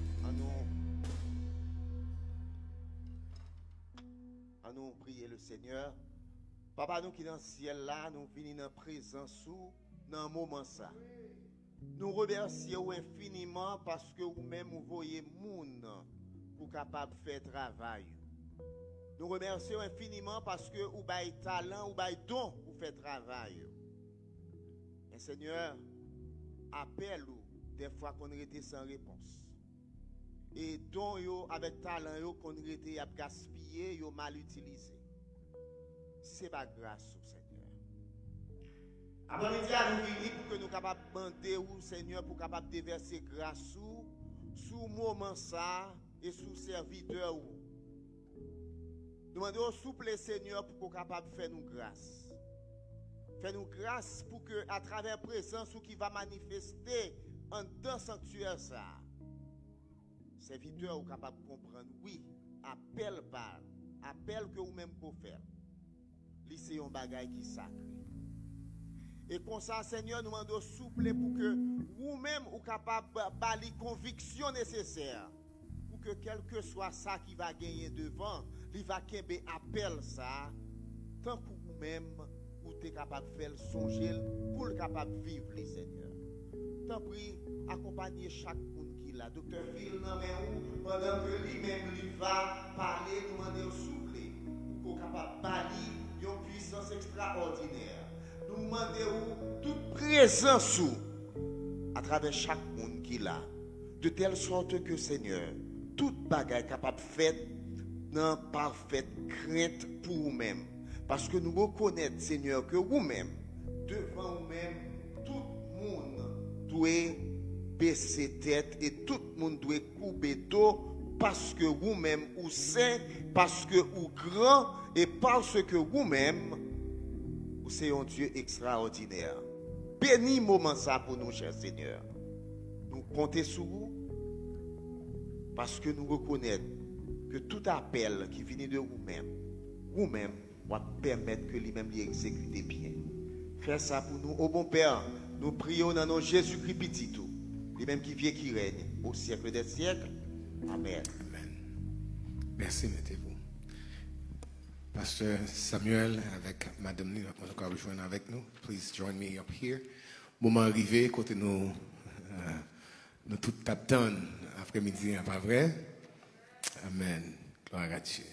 À nous prier le Seigneur. Papa, nous qui dans le ciel là, nous venons dans présence dans un moment ça. Nous remercions infiniment parce que vous-même vous voyez moun pour capable de faire travail. Nous remercions infiniment parce que vous avez talent, vous avez don pour faire travail. Et Seigneur, appelle-nous des fois qu'on était sans réponse. Et don yo avec talent yo qu'on était gaspillé, yo mal utilisé. C'est pas grâce au Seigneur. Après-midi, nous venons pour que nous capables de demander au Seigneur pour capable déverser grâce sous moment ça et sous serviteur. Demandez au souple Seigneur pour qu'on capable de faire nous grâce. Faire nous grâce pour que à travers présence ou qui va manifester en dans sanctuaire ça. Serviteur ou capable de comprendre oui, appel par appel que vous-même qu'on fait. C'est un bagage qui sacré. Et comme ça, Seigneur, nous demandons souple pour que vous-même vous capable de les convictions nécessaires pour que quel que soit ça qui va gagner devant, il va qu'aimer appel ça, tant que vous-même vous êtes capable de faire songer pour le capable de vivre les Seigneur. Tant pis, accompagner chaque monde qui l'a. Docteur Phil, pendant que lui-même lui va parler, nous demandons souple pour qu'on capable de balayer une puissance extraordinaire. Nous demandons toute présence à travers chaque monde qui l'a, de telle sorte que Seigneur, toute bagaille capable de faire dans parfaite crainte pour vous-même. Parce que nous reconnaissons, Seigneur, que vous-même, devant vous-même, tout le monde doit baisser tête et tout le monde doit couper dos parce que vous-même, vous saint, parce que vous grand et parce que vous-même, c'est un Dieu extraordinaire. Bénis moment ça pour nous, cher Seigneur. Nous comptons sur vous parce que nous reconnaissons que tout appel qui vient de vous-même va permettre que lui-même l'exécute bien. Fais ça pour nous. Au bon Père, nous prions dans nom Jésus-Christ petit tout, lui-même qui vient qui règne au siècle des siècles. Amen. Amen. Merci, mettez-vous. Pasteur Samuel avec Madame Lee, va encore rejoindre avec nous. Please join me up here. Moment arrivé, côté nous tout t'attendons après-midi, pas vrai? Amen. Gloire à Dieu.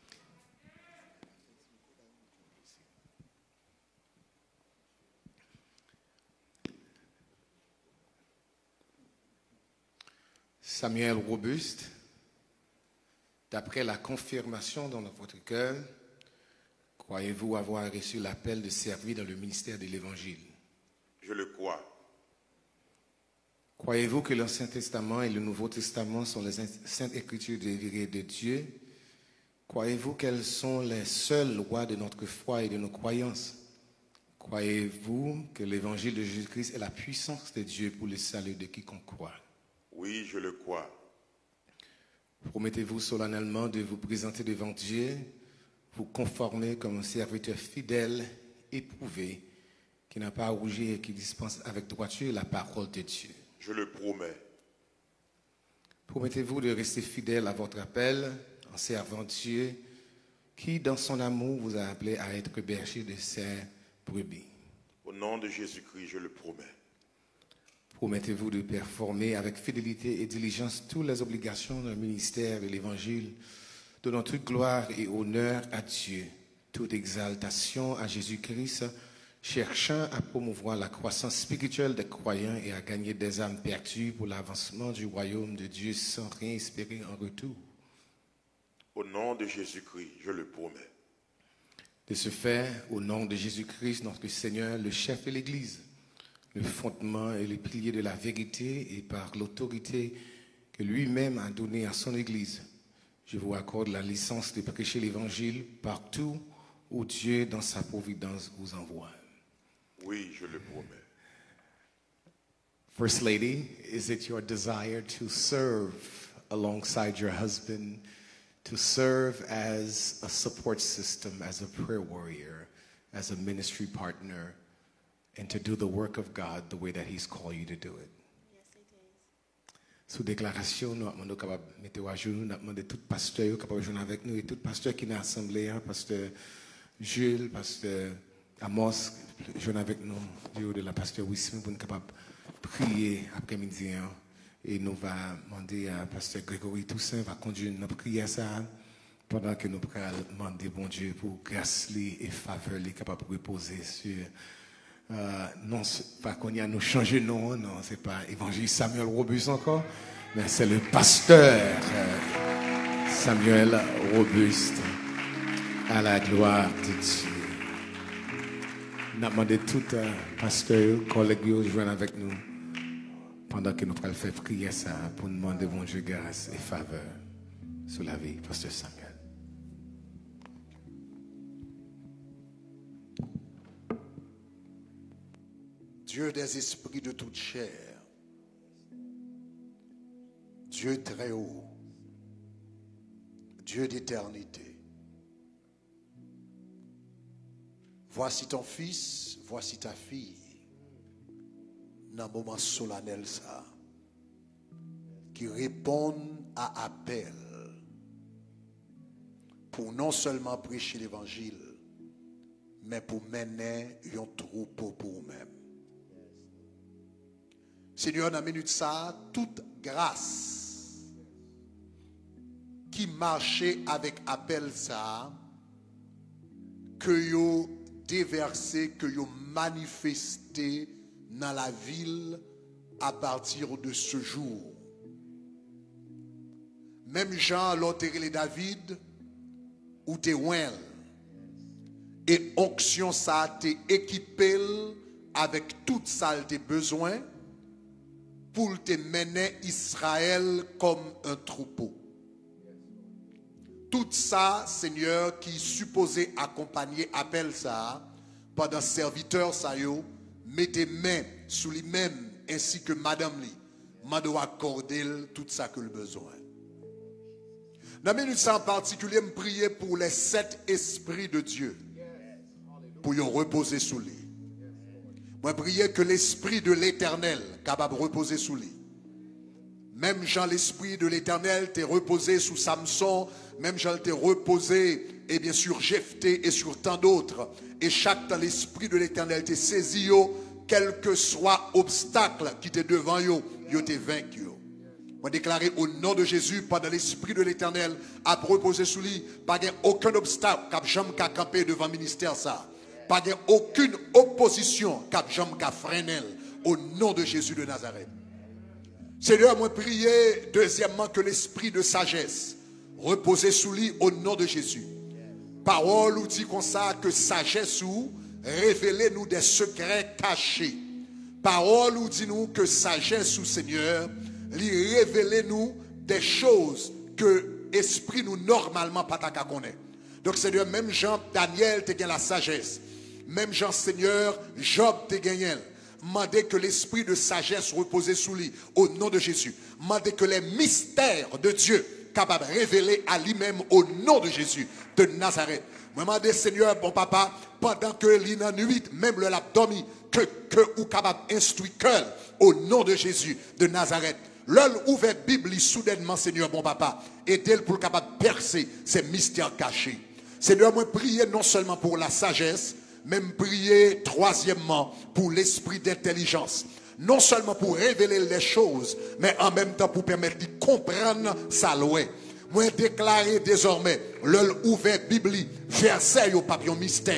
Samuel robuste, d'après la confirmation dans votre cœur, croyez-vous avoir reçu l'appel de servir dans le ministère de l'Évangile? Je le crois. Croyez-vous que l'Ancien Testament et le Nouveau Testament sont les saintes écritures délivrées de Dieu? Croyez-vous qu'elles sont les seules lois de notre foi et de nos croyances? Croyez-vous que l'Évangile de Jésus-Christ est la puissance de Dieu pour le salut de quiconque croit? Oui, je le crois. Promettez-vous solennellement de vous présenter devant Dieu, vous conformer comme un serviteur fidèle, éprouvé, qui n'a pas à rougir et qui dispense avec droiture la parole de Dieu? Je le promets. Promettez-vous de rester fidèle à votre appel en servant Dieu, qui, dans son amour, vous a appelé à être berger de ses brebis? Au nom de Jésus-Christ, je le promets. Promettez-vous de performer avec fidélité et diligence toutes les obligations d'un ministère de l'Évangile, donnant toute gloire et honneur à Dieu, toute exaltation à Jésus-Christ, cherchant à promouvoir la croissance spirituelle des croyants et à gagner des âmes perdues pour l'avancement du royaume de Dieu sans rien espérer en retour. Au nom de Jésus-Christ, je le promets. De ce fait, au nom de Jésus-Christ, notre Seigneur, le chef de l'Église, le fondement et le pilier de la vérité, et par l'autorité que lui-même a donnée à son Église, je vous accorde la licence de prêcher l'Évangile partout où Dieu, dans sa providence, vous envoie. Oui, je le promets. First Lady, is it your desire to serve alongside your husband, to serve as a support system, as a prayer warrior, as a ministry partner, and to do the work of God the way that He's called you to do it? Yes, it is. Sous déclaration, nous avons capable mettre à jour, nous avons demandé tout pasteur capable de joindre avec nous et tout pasteur qui est dans l'assemblée, pasteur Jules, pasteur Amos, joindre avec nous du haut de la pasteur Wissim pour nous capable prier après-midi. Et nous va demander à pasteur Grégory Toussaint va conduire notre prière ça pendant que nous allons demander bon Dieu pour grâce et faveur les capable de reposer sur non, c'est pas qu'on y a nous changé non, non, c'est pas évangile Samuel Robuste encore, mais c'est le pasteur Samuel Robuste, à la gloire de Dieu. Nous avons demandé tout pasteur, collègue, de joindre avec nous pendant que nous allons faire prier ça pour demander bon Dieu grâce et faveur sur la vie, pasteur Samuel. Dieu des esprits de toute chair, Dieu très haut, Dieu d'éternité. Voici ton fils, voici ta fille, dans un moment solennel ça, qui répondent à appel pour non seulement prêcher l'évangile, mais pour mener un troupeau pour eux-mêmes. Seigneur, dans la minute ça, toute grâce qui marchait avec appel ça, que yo déversé, que yo manifesté dans la ville à partir de ce jour. Même Jean, l'autre David, ou te ouel, et onction ça t'est équipé avec toute ça tes besoins pour te mener Israël comme un troupeau. Tout ça, Seigneur, qui supposé accompagner appel ça, pendant serviteur ça yo, mettez main sous lui-même ainsi que madame li, m'a doit accorder tout ça que le besoin. Dans la minute ça en particulier, me prier pour les 7 esprits de Dieu, pour y reposer sous lui. Moi, prier que l'esprit de l'Éternel capable de reposer sous lui. Même Jean, l'esprit de l'Éternel t'est reposé sous Samson, même Jean t'est reposé, et bien sûr Jephthé et sur tant d'autres. Et chaque temps, l'esprit de l'Éternel t'est saisi, quel que soit obstacle qui t'est devant yo, yo t'est vaincu. Moi, déclarer au nom de Jésus, pendant l'esprit de l'Éternel a reposé sous lui, pas aucun obstacle qui jamais campé devant le ministère ça. Pas aucune opposition cap jambe ka frenel au nom de Jésus de Nazareth. Seigneur, moi prier deuxièmement que l'esprit de sagesse repose sous lui au nom de Jésus. Parole ou dit comme ça que sagesse ou révélez nous des secrets cachés. Parole ou dit nous que sagesse ou Seigneur lui révélez nous des choses que esprit nous normalement pas ta connaître. Donc Seigneur, même Jean Daniel te gagne la sagesse. Même Jean Seigneur, Job te gagné. Mandez que l'esprit de sagesse repose sous lui au nom de Jésus. Mandez que les mystères de Dieu capables de révéler à lui-même au nom de Jésus de Nazareth. Moi demandez Seigneur, bon papa, pendant que l'ina nuit, même le l'abdomen, que ou capable instruire cœur au nom de Jésus de Nazareth. L'œil ouvert Bible soudainement Seigneur, bon papa, aidez-le pour capable percer ces mystères cachés. Seigneur, moi prier non seulement pour la sagesse, même prier troisièmement pour l'esprit d'intelligence. Non seulement pour révéler les choses, mais en même temps pour permettre de comprendre sa loi. Moi déclarer désormais l'œil ouvert Bible, verset au papillon mystère,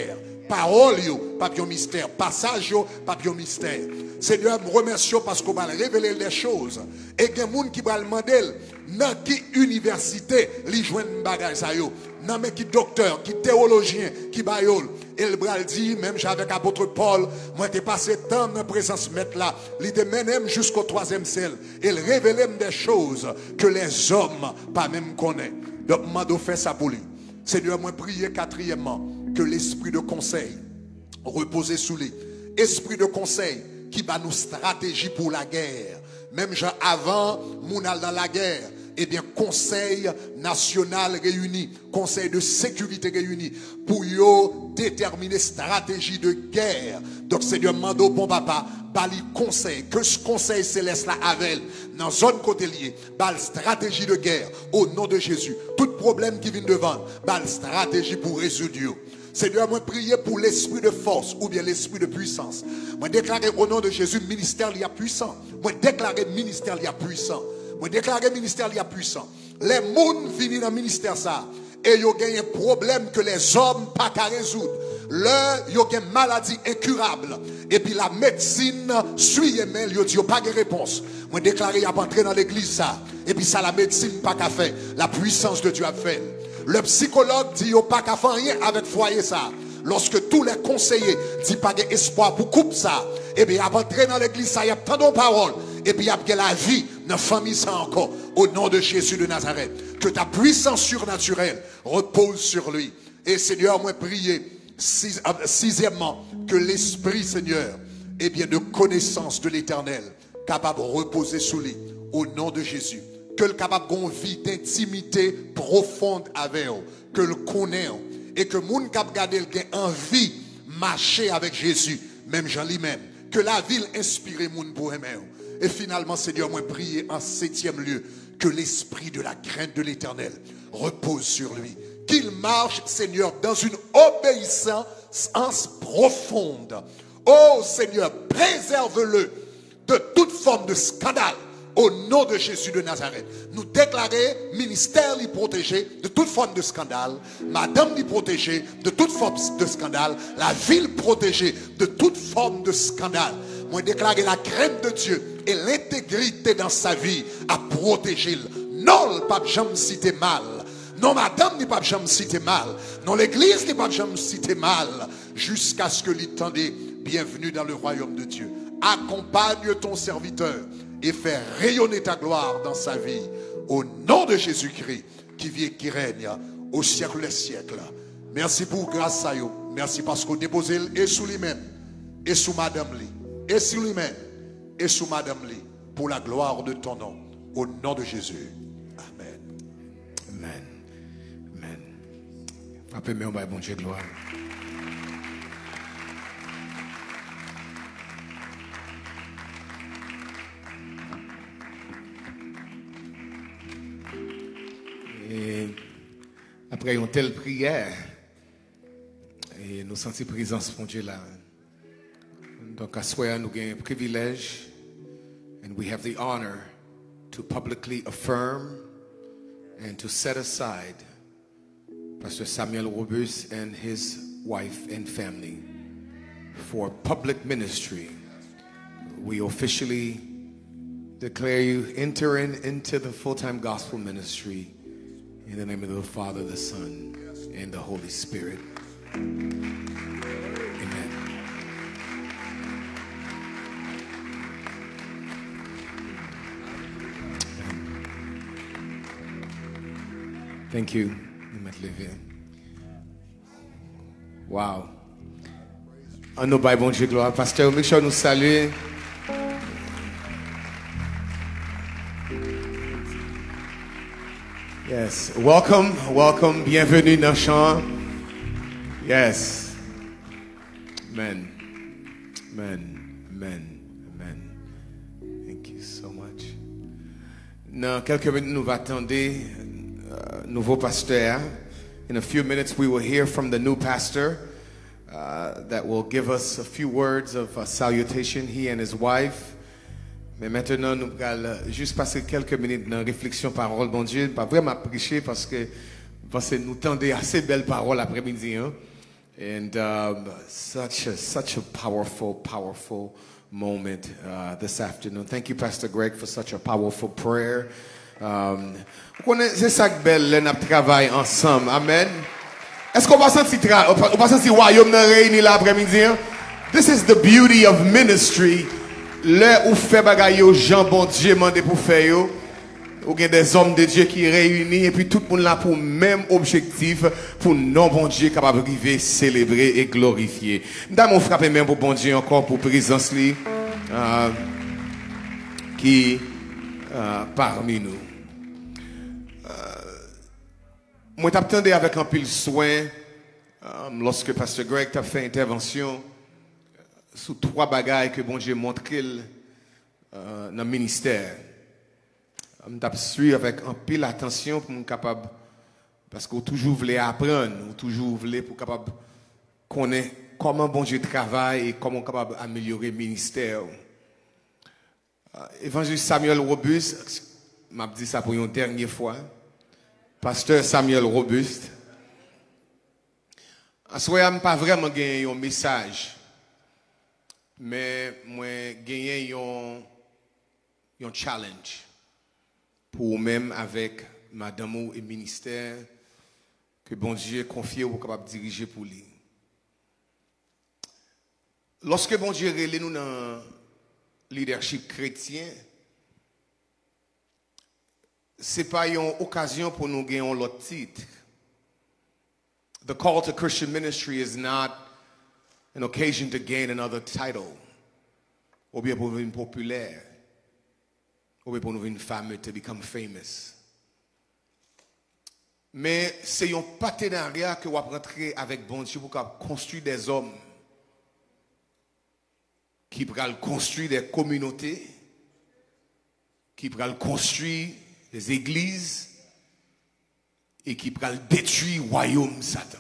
Parole, pas de mystère. Passage, pas de mystère. Seigneur, je remercie parce qu'on va révéler des choses. Et il y a des gens qui vont demander dans quelle université ils joignent bagage ça yo. Dans qui docteur, qui théologien, qui bayol. Et le bral dit, même avec l'apôtre Paul, moi j'ai passé tant de présence maître là. Il te mène jusqu'au 3e ciel. Il révèle des choses que les hommes pas même connaissent. Donc, je fait ça pour lui. Seigneur, moi prier quatrièmement que l'esprit de conseil repose sous lui. Esprit de conseil qui va nous stratégie pour la guerre. Même genre avant, mounal dans la guerre. Eh bien, conseil national réuni, conseil de sécurité réuni, pour yo déterminer stratégie de guerre. Donc, Seigneur, mando bon papa, bali conseil, que ce conseil céleste là avec, dans zone côté lié, bal stratégie de guerre, au nom de Jésus. Tout problème qui vient devant, bal stratégie pour résoudre. Seigneur, moi prier pour l'esprit de force ou bien l'esprit de puissance. Moi déclarer au nom de Jésus, ministère il y a puissant. Moi déclarer ministère il y a puissant. Moi déclarer ministère il y a puissant. Les gens viennent dans le ministère ça et ils ont un problème que les hommes pas qu'à résoudre. Ils ont une maladie incurable. Et puis la médecine suit et mais ils n'ont pas de réponse. Moi déclarer il y a entré dans l'église ça. Et puis ça la médecine pas qu'à faire. La puissance de Dieu a fait. Le psychologue dit qu'il n'y a pas qu'à faire rien avec foyer ça. Lorsque tous les conseillers disent pas d'espoir pour couper ça, et bien, avant d'entrer dans l'église, ça y a tant de paroles. Et puis, il y a la vie dans la famille, ça encore. Au nom de Jésus de Nazareth. Que ta puissance surnaturelle repose sur lui. Et Seigneur, moi, prier, sixièmement, que l'Esprit, Seigneur, eh bien, de connaissance de l'Éternel, capable de reposer sous lui. Au nom de Jésus. Que le capable d'une vie d'intimité profonde avec eux, que le connaît et que moun cap garder envie marcher avec Jésus, même Jean lui-même, que la ville inspire moun pour aimer. Et finalement, Seigneur, moi prier en 7e lieu que l'esprit de la crainte de l'Éternel repose sur lui, qu'il marche, Seigneur, dans une obéissance profonde. Oh Seigneur, préserve-le de toute forme de scandale. Au nom de Jésus de Nazareth, nous déclarer ministère lui protégé de toute forme de scandale, madame lui protégée de toute forme de scandale, la ville protégée de toute forme de scandale. Moi déclarer la crainte de Dieu et l'intégrité dans sa vie à protéger. Non, le pape jamais cité mal. Non, madame n'est pas jamais cité mal. Non, l'église n'est pas jamais cité mal. Jusqu'à ce que l'entendez bienvenue dans le royaume de Dieu. Accompagne ton serviteur et faire rayonner ta gloire dans sa vie. Au nom de Jésus-Christ, qui vit et qui règne au siècle des siècles. Merci pour grâce à vous. Merci parce que vous déposez et sous lui-même, et sous madame Lee, et sous lui-même, et sous madame Lee, pour la gloire de ton nom. Au nom de Jésus. Amen. Amen. Amen. Frappez-moi, bon Dieu, gloire. Et après une telle prière, et nous sentons présence de Dieu là. Donc à soi, nous avons un privilège, and we have the honor to publicly affirm and to set aside Pastor Samuel Robus and his wife and family for public ministry. We officially declare you entering into the full-time gospel ministry. In the name of the Father, the Son, and the Holy Spirit. Amen. Thank you. Wow. En nous baillons bon Dieu gloire. Pasteur, make sure nous saluer. Yes, welcome, welcome, bienvenue dans le chant. Yes. Amen. Amen. Amen. Amen. Thank you so much. Dans quelques minutes, nous allons attendre nouveau pasteur. In a few minutes, we will hear from the new pastor that will give us a few words of salutation, he and his wife. Mais maintenant, nous allons juste passer quelques minutes dans la réflexion parole, bon Dieu. Pas vraiment prêcher parce que nous tendez assez belles paroles après-midi. Hein? And such a powerful moment this afternoon. Thank you, Pastor Greg, for such a powerful prayer. C'est ça que belle, nous travaillons ensemble. Amen. Est-ce qu'on va sentir royaume réuni l'après-midi? This is the beauty of ministry. Là où fait bagaille au Jean bon Dieu mandé pour faire yo. Ou gen des hommes de Dieu qui réunis et puis tout le monde là pour même objectif pour non bon Dieu capable de vivre, célébrer et glorifier. M'dame on frappe même pour bon Dieu encore pour présence li qui parmi nous. Moi t'attendais avec un pile soin lorsque Pasteur Greg t'a fait intervention sur 3 bagailles que bon Dieu montre dans le ministère. Je suis avec un pile attention pour être capable, parce qu'on toujours voulait apprendre, on toujours voulait pour capable connaître comment bon Dieu travaille et comment capable améliorer le ministère. Évangéliste Samuel Robuste, m'a dit ça pour une dernière fois. Pasteur Samuel Robuste. En soi, je n'ai pas vraiment gagné un message, mais moi gagné un challenge. Pour même avec madame et ministère que bon Dieu confie ou capable de diriger pour lui. Lorsque bon Dieu relève nous dans le leadership chrétien, ce n'est pas une occasion pour nous gagner l'autre titre. The call to Christian ministry is not an occasion to gain another title ou bien pour devenir populaire. Ou pour nous une fameux to become famous. Mais c'est un partenariat que vous rentrer avec bon Dieu pour construire des hommes qui pourront construire des communautés, qui pourront construire des églises et qui pourront détruire le royaume Satan.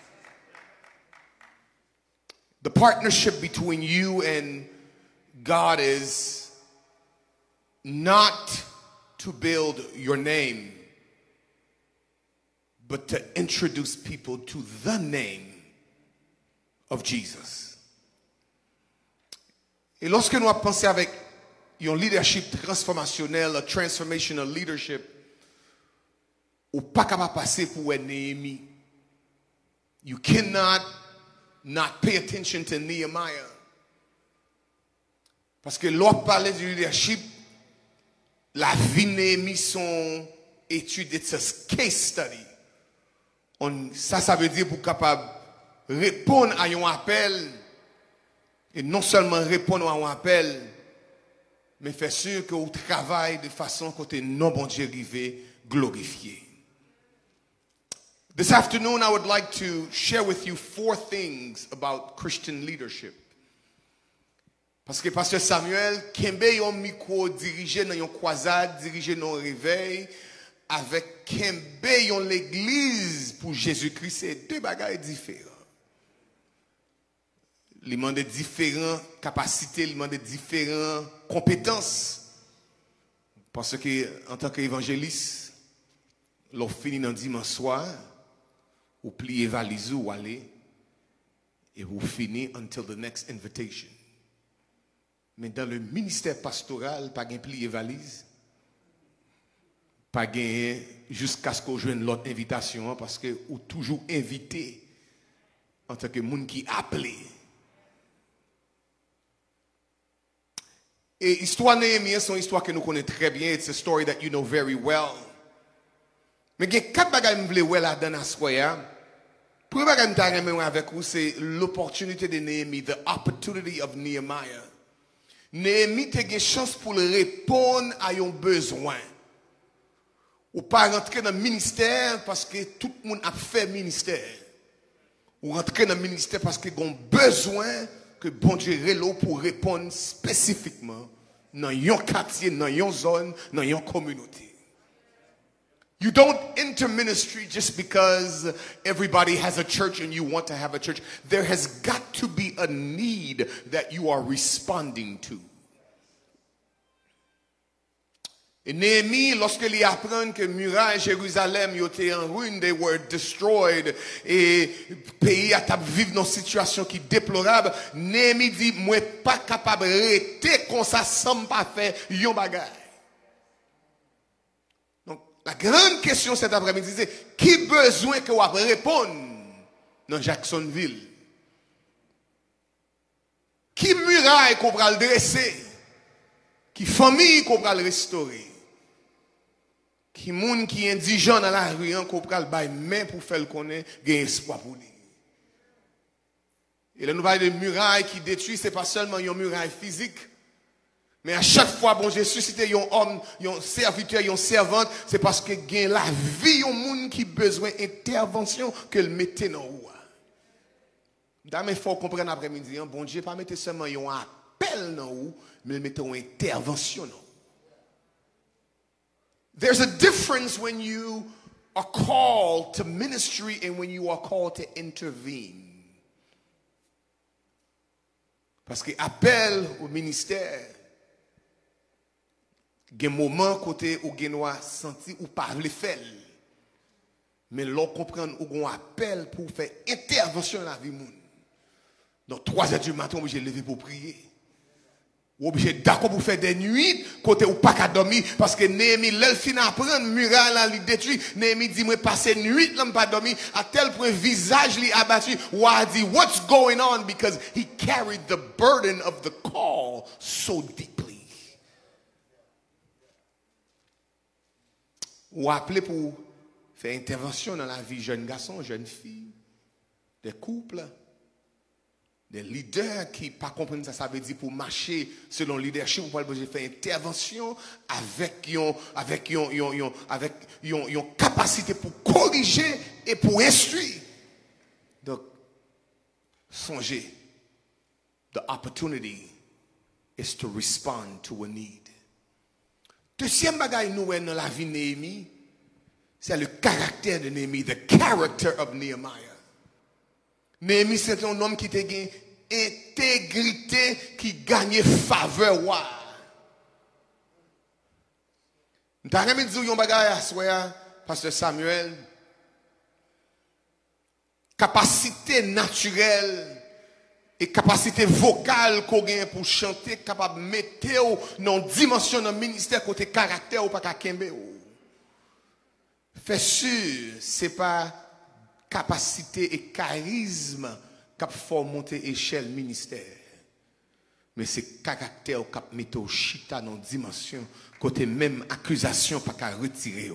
The partnership between you and God is not to build your name, but to introduce people to the name of Jesus. Et lorsque nous avons pensé avec un leadership transformationnel, a transformational leadership, ou pas capable passer pour Néhémie. You cannot not pay attention to Nehemiah. Parce que l'on parlait du leadership, la vie de Néhémie, son étude, it's a case study. Ça veut dire pour capable répondre à un appel, et non seulement répondre à un appel, mais faire sûr que vous travaillez de façon côté non bon Dieu arrivé glorifié. This afternoon, I would like to share with you 4 things about Christian leadership. Parce que Pasteur Samuel, Kembe yon micro dirigé dans yon croisade, dirigé dans un réveil, avec Kembe yon l'église pour Jésus-Christ, c'est 2 bagages différents. Il demande différentes capacités, il demande différentes compétences. Parce que, en tant qu'évangéliste, l'on finit dans dimanche soir, ou pliez valise ou aller, et vous finissez until the next invitation. Mais dans le ministère pastoral, pas de plier valise, pas de jusqu'à ce qu'on joigne l'autre invitation, parce que vous toujours invité en tant que monde qui appelé. Et l'histoire de Néhémie, c'est une histoire que nous connaissons très bien. It's a story that you know very well. Mais il y a 4 bagages que je voulais là-dedans à soir. Pour bagage que je voulais avec vous, c'est l'opportunité de Néhémie, the opportunity of Nehemiah. Néhémie a une chance pour répondre à un besoin. Ou pas rentrer dans le ministère parce que tout le monde a fait ministère. Ou rentrer dans le ministère parce qu'il y a un besoin que bon Dieu relève pour répondre spécifiquement dans un quartier, dans une zone, dans une communauté. You don't enter ministry just because everybody has a church and you want to have a church. There has got to be a need that you are responding to. Et Néhémie, lorsqu'il apprend que muraille Jérusalem était en ruine, they were destroyed, et pays a vivre dans une situation qui est déplorable, Néhémie dit, moi pas capable de rester comme ça sans pas faire yon bagay. Donc, la grande question cet après-midi, c'est, qui besoin que vous répondre dans Jacksonville? Qui muraille qu'on va le dresser? Qui famille qu'on va le restaurer? Qui moun qui indigent dans la rue qu'on va le bailler main pour faire le connaître, gain espoir pour lui. Et là nous parlons de murailles qui détruisent, c'est pas seulement une muraille physique, mais à chaque fois bon Jésus suscité un homme, un serviteur, une servante, c'est parce que gain la vie un monde qui besoin d'intervention que le mettait dans roue. Dame, il faut comprendre après-midi, bon Dieu pas mettre seulement un appel dans roue, mais il mettait une intervention dans roue. There's a difference when you are called to ministry and when you are called to intervene. Parce que appel au ministère, il y a un moment côté où vous senti ou pas le faire. Mais l'on comprend où on appel pour faire intervention dans la vie. Donc 3 heures du matin, on est obligé de lever pour prier. Ou obligé d'accord pour faire des nuits côté ou pas qu'à dormir parce que Néhémie l'elfin apprendre muraille là li détruit. Néhémie dit moi passer nuit là pas dormir à tel point visage li abattu. Ou a dit what's going on because he carried the burden of the call so deeply. Ou appeler pour faire intervention dans la vie jeune garçon, jeune fille, des couples. Des leaders qui pas comprennent ça veut dire pour marcher selon le leadership, vous pouvez faire intervention avec une capacité pour corriger et pour instruire. Donc, songez, the opportunity is to respond to a need. Deuxième bagaille nous dans la vie de Néhémie, c'est le caractère de Néhémie, the character of Nehemiah. Néhémie, c'est un homme qui a gagné intégrité, qui gagne faveur. Nous avons dit un bagage à soi, Pasteur Samuel. Capacité naturelle et capacité vocale qu'on gagne pour chanter, capable de mettre dans une dimension dans le ministère côté caractère ou pas qu'à kembe. Fait sûr, ce n'est pas capacité et charisme qui font monter échelle ministère. Mais c'est caractère qui met au chita dans dimension côté même accusation pas qu'à retirer.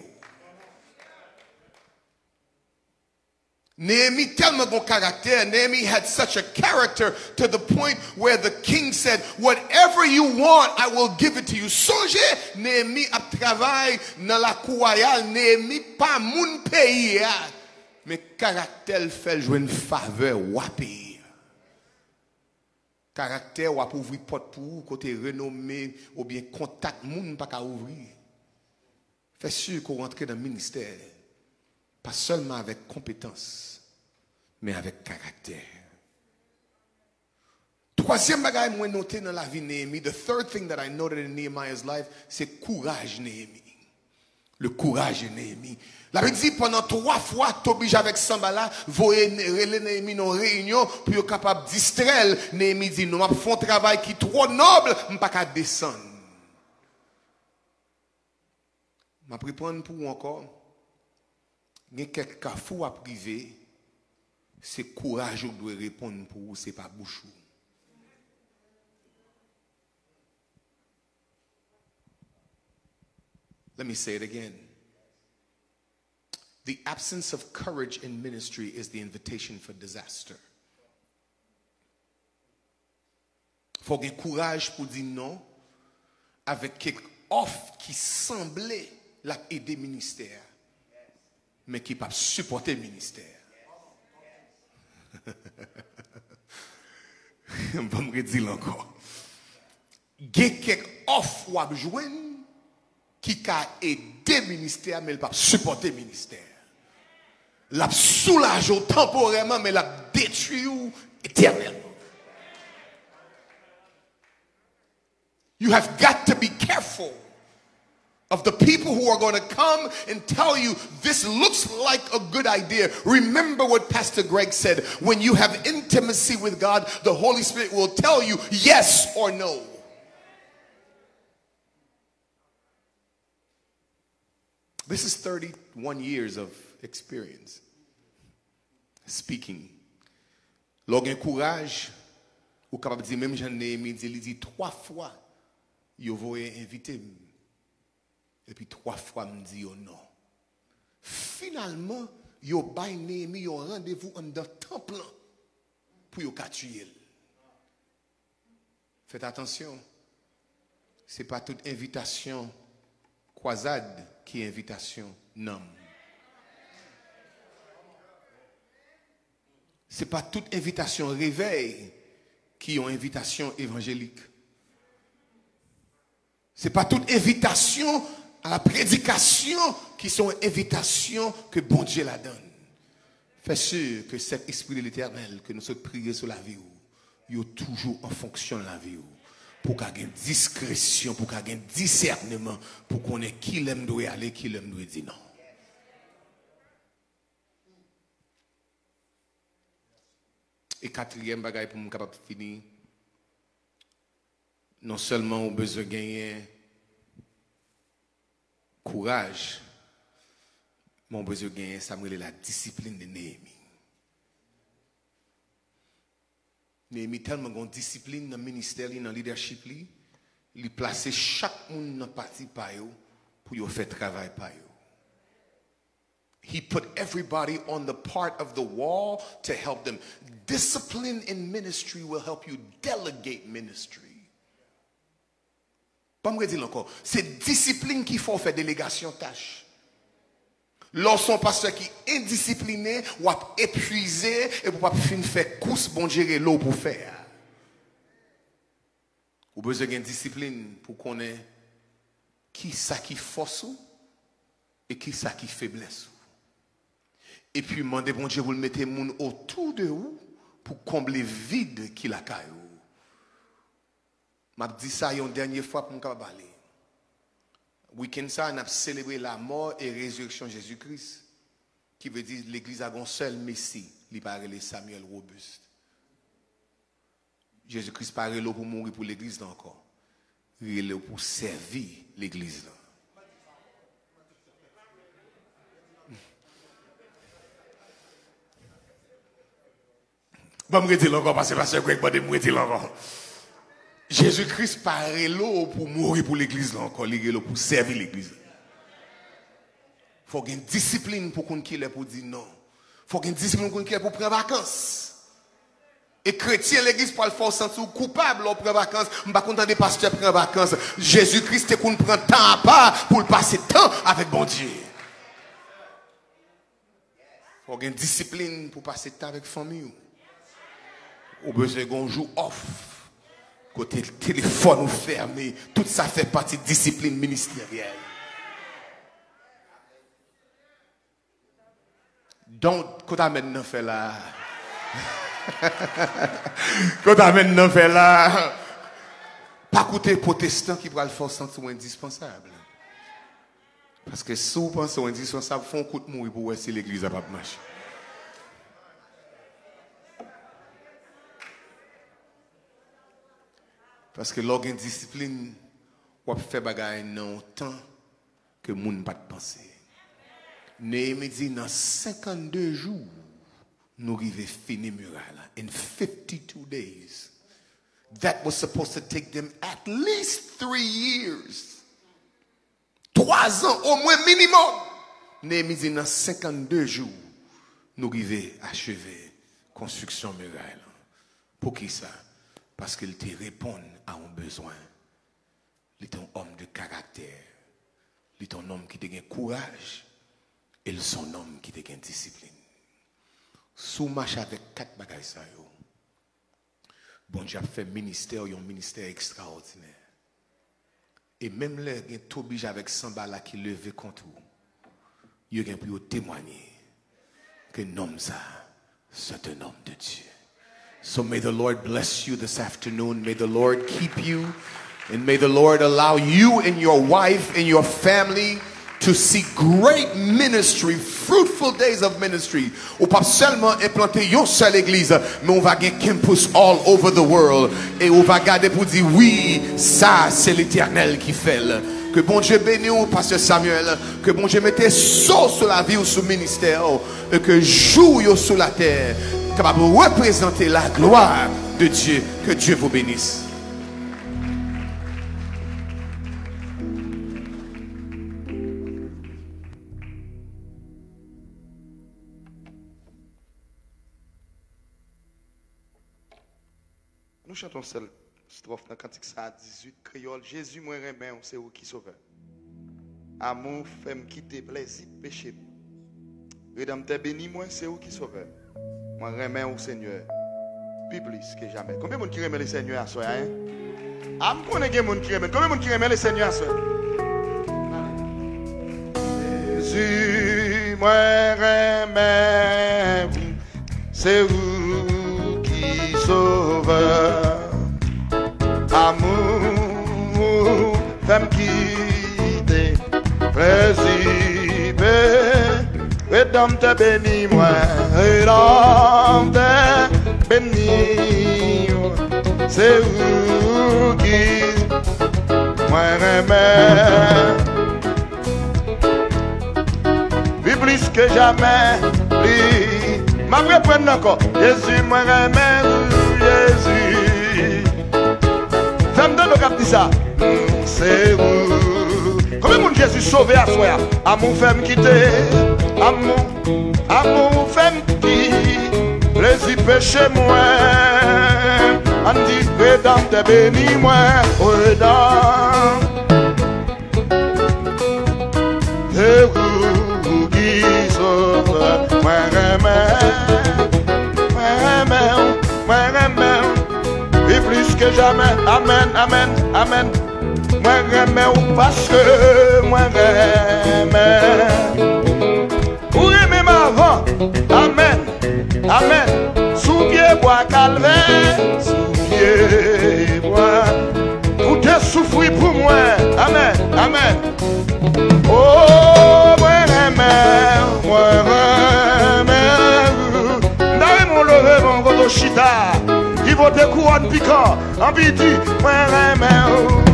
Nehemiah tellement bon caractère. Nehemiah had such a character to the point where the king said, whatever you want, I will give it to you. Songez, Nehemiah a travaillé dans la cour royale. Nehemiah pas moun pays. Mais caractère fait jouer une faveur wapé. Caractère wap ouvrir porte pour vous côté renommé ou bien contact moun pas qu'à ouvrir. Fait sûr qu'on rentre dans le ministère pas seulement avec compétence mais avec caractère. Troisième bagaille moi noté dans la vie de Néhémie, the third thing that I noted in Nehemiah's life, c'est courage Néhémie. Le courage de Néhémie. La Bible dit pendant 3 fois, t'oblige avec Sambala, voyez Néhémie dans réunion, pour être capable de distraire. Néhémie dit, nous avons fait un travail qui est trop noble, je ne peux pas descendre. Je vais prendre pour vous encore. Il y a quelques cas fous à priver. C'est courage que doit répondre pour vous, ce n'est pas bouchou. Let me say it again. The absence of courage in ministry is the invitation for disaster. Il faut avoir courage pour dire non avec quelque offre qui semblait aider le ministère, mais qui ne peut pas supporter le ministère. Je vais me redire encore. Il y a quelque offre ou à joindre qui a aidé le ministère, mais il ne peut pas supporter le ministère. La soulage temporairement, mais la détruit éternellement. You have got to be careful of the people who are going to come and tell you this looks like a good idea. Remember what Pastor Greg said. When you have intimacy with God, the Holy Spirit will tell you yes or no. This is 31 years of experience speaking. Lorsqu'un courage, ou capable de dire même Jean Néhémie dit 3 fois, yo voye inviter. Et puis 3 fois me dit oh non. Finalement, yo bay Néhémie yo rendez-vous en dans temple pour yo tuer. Faites attention. C'est pas toute invitation croisade qui est invitation non. C'est pas toute invitation réveil qui est une invitation évangélique. C'est pas toute invitation à la prédication qui sont une invitation que bon Dieu la donne. Fais sûr que cet esprit de l'Éternel que nous sommes priés sur la vie, il est toujours en fonction de la vie. Pour qu'il y ait une discrétion, pour qu'il y ait un discernement, pour qu'on ait qui l'aime doit aller, qui l'aime doit dire non. Et quatrième bagaille pour me capable de finir, non seulement on a besoin de gagner courage, mais on a besoin de gagner ça, la discipline de Néhémie. Néhémie tellement de discipline dans le ministère, dans le leadership, il place chaque monde dans partie pour faire travail par eux. He put everybody on the part of the wall to help them. Discipline in ministry will help you delegate ministry. Pas me dire encore, c'est discipline qu'il faut faire délégation tâche. Lorsqu'on pasteur qui est indiscipliné ou épuisé et pour pas faire course bon gérer l'eau pour faire. Ou besoin d'une discipline pour connaître qui ça qui force et qui ça qui faiblesse. Et puis, demandez bon Dieu, vous le mettez moun autour de vous pour combler vide qui la caille. Je dis ça une dernière fois pour me parler. Week-end ça, on a célébré la mort et résurrection de Jésus-Christ, qui veut dire l'église a un seul Messie, il paraît le Samuel Robuste. Jésus-Christ paraît là pour mourir pour l'église encore. Il est là pour servir l'église là. Je vais me dire encore parce que Pasteur Greg va me dire encore. Jésus-Christ paraît là pour mourir pour l'église encore, il est là pour servir l'église. Il faut qu'il y ait une discipline pour qu'on ait pour dire non. Il faut qu'il y ait une discipline pour qu'on ait pour prendre vacances. Et chrétien, l'église pour le faire sentir coupable pour prendre vacances. Je ne suis pas content des pasteurs prendre vacances. Jésus-Christ est qu'on prend temps à part pour passer temps avec bon Dieu. Il faut qu'il y ait une discipline pour passer temps avec la famille. Ou besoin d'un jour off. Côté téléphone ou fermé. Tout ça fait partie de discipline ministérielle. Donc, quand on maintenant fait là. Quand on maintenant fait là. Pas côté protestant qui va le faire sentir indispensable. Parce que si vous pensez indispensable, font un coup de mourir pour si l'église n'a pas marché. Parce que l'organe discipline, on fait bagaille dans temps que le monde n'a pas de penser. Néhémie dit dans 52 jours, nous arrivons finir muraille. In 52 days. That was supposed to take them at least 3 years. 3 ans au moins minimum. Néhémie dit dans 52 jours, nous arrivons à achever la construction muraille. Pour qui ça? Parce qu'il te répond à un besoin. Il est un homme de caractère. Il est un homme qui a courage. Et il est un homme qui a discipline. Sous marche avec 4 bagages, bon Dieu a fait un ministère extraordinaire. Et même là, il y a tout obligé avec 100 balles qui levé contre vous. Il y a pu témoigner que l'homme ça, c'est un homme de Dieu. So may the Lord bless you this afternoon. May the Lord keep you. And may the Lord allow you and your wife and your family to see great ministry, fruitful days of ministry. Ou pas seulement implanter une seule église, mais on va gagner campus all over the world. Et on va garder pour dire oui, ça c'est l'Éternel qui fait. Que bon Dieu bénisse vous, Pasteur Samuel. Que bon Dieu mette saut sur la vie ou sur le ministère. Et que joue sur la terre. Capable de représenter la gloire de Dieu. Que Dieu vous bénisse. Nous chantons seule strophe dans le cantique 18 créole. Jésus, moi, remet, c'est où qui sauve. Amour, fait me quitter, plaisir, péché. Rédempteur béni, moi, c'est où qui sauve. Moi, remets au Seigneur. Plus que jamais. Combien de monde qui remet le Seigneur à soi? Ah, je connais des gens qui remet. Combien de monde qui remet le Seigneur à soi? Jésus, moi, remets, c'est où qui sauve. Amour, femme quitter, plaisir, rédempteur béni moi, rédempteur béni, c'est vous qui moi remets, plus que jamais, m'a reprendre encore, Jésus moi remets, Jésus. Femme de nous cap dit ça. C'est vous. Combien de monde Jésus sauvé à soi? Amour femme quitter. Amour femme qui. Plaisir péché moi. On dit rédempteur béni moi. Rédempteur. C'est vous qui sauve. Moi remets. Et plus que jamais, amen, amen, amen. Moi remets ou parce que moi remets. Ou remets ma avant, amen, amen. Sous pied bois calvaire, sous pied bois. Pour te souffrir pour moi, amen, amen. Oh, moi remets, moi remets. D'ailleurs mon levé mon godo chita. Il va te couronne piquant, en piti, moi remets,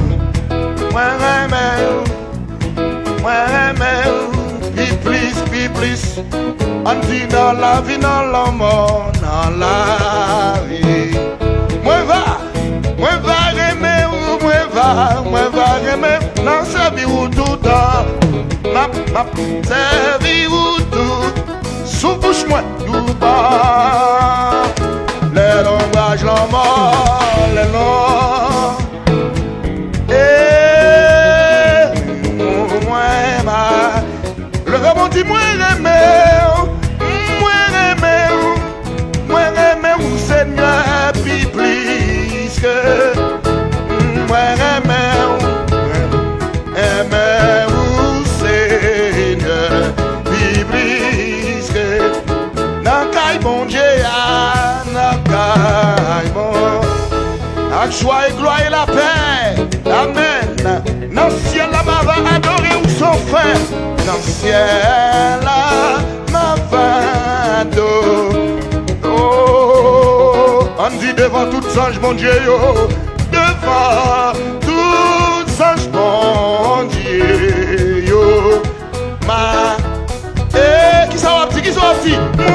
plus, on dit dans la vie, dans la mort, dans la vie. Moi va remettre, moi va remettre, dans sa vie ou tout temps, ma sa vie ou tout, sous bouche moi, tout bas. Les langages, la mort, les noms. Et moi, le rebondit, moi, remets, Seigneur, puis plus que moi, remets, Seigneur, puis plus que dans caille, bon Dieu, avec joie et gloire et la paix, amen. Dans le ciel, là, ma va adorer ou sans fin. Dans le ciel, là, ma va adorer. Oh, on dit devant tout ange, mon Dieu, yo. Devant tout ange, mon Dieu, yo. Ma, qui ça va petit, qui ça va petit?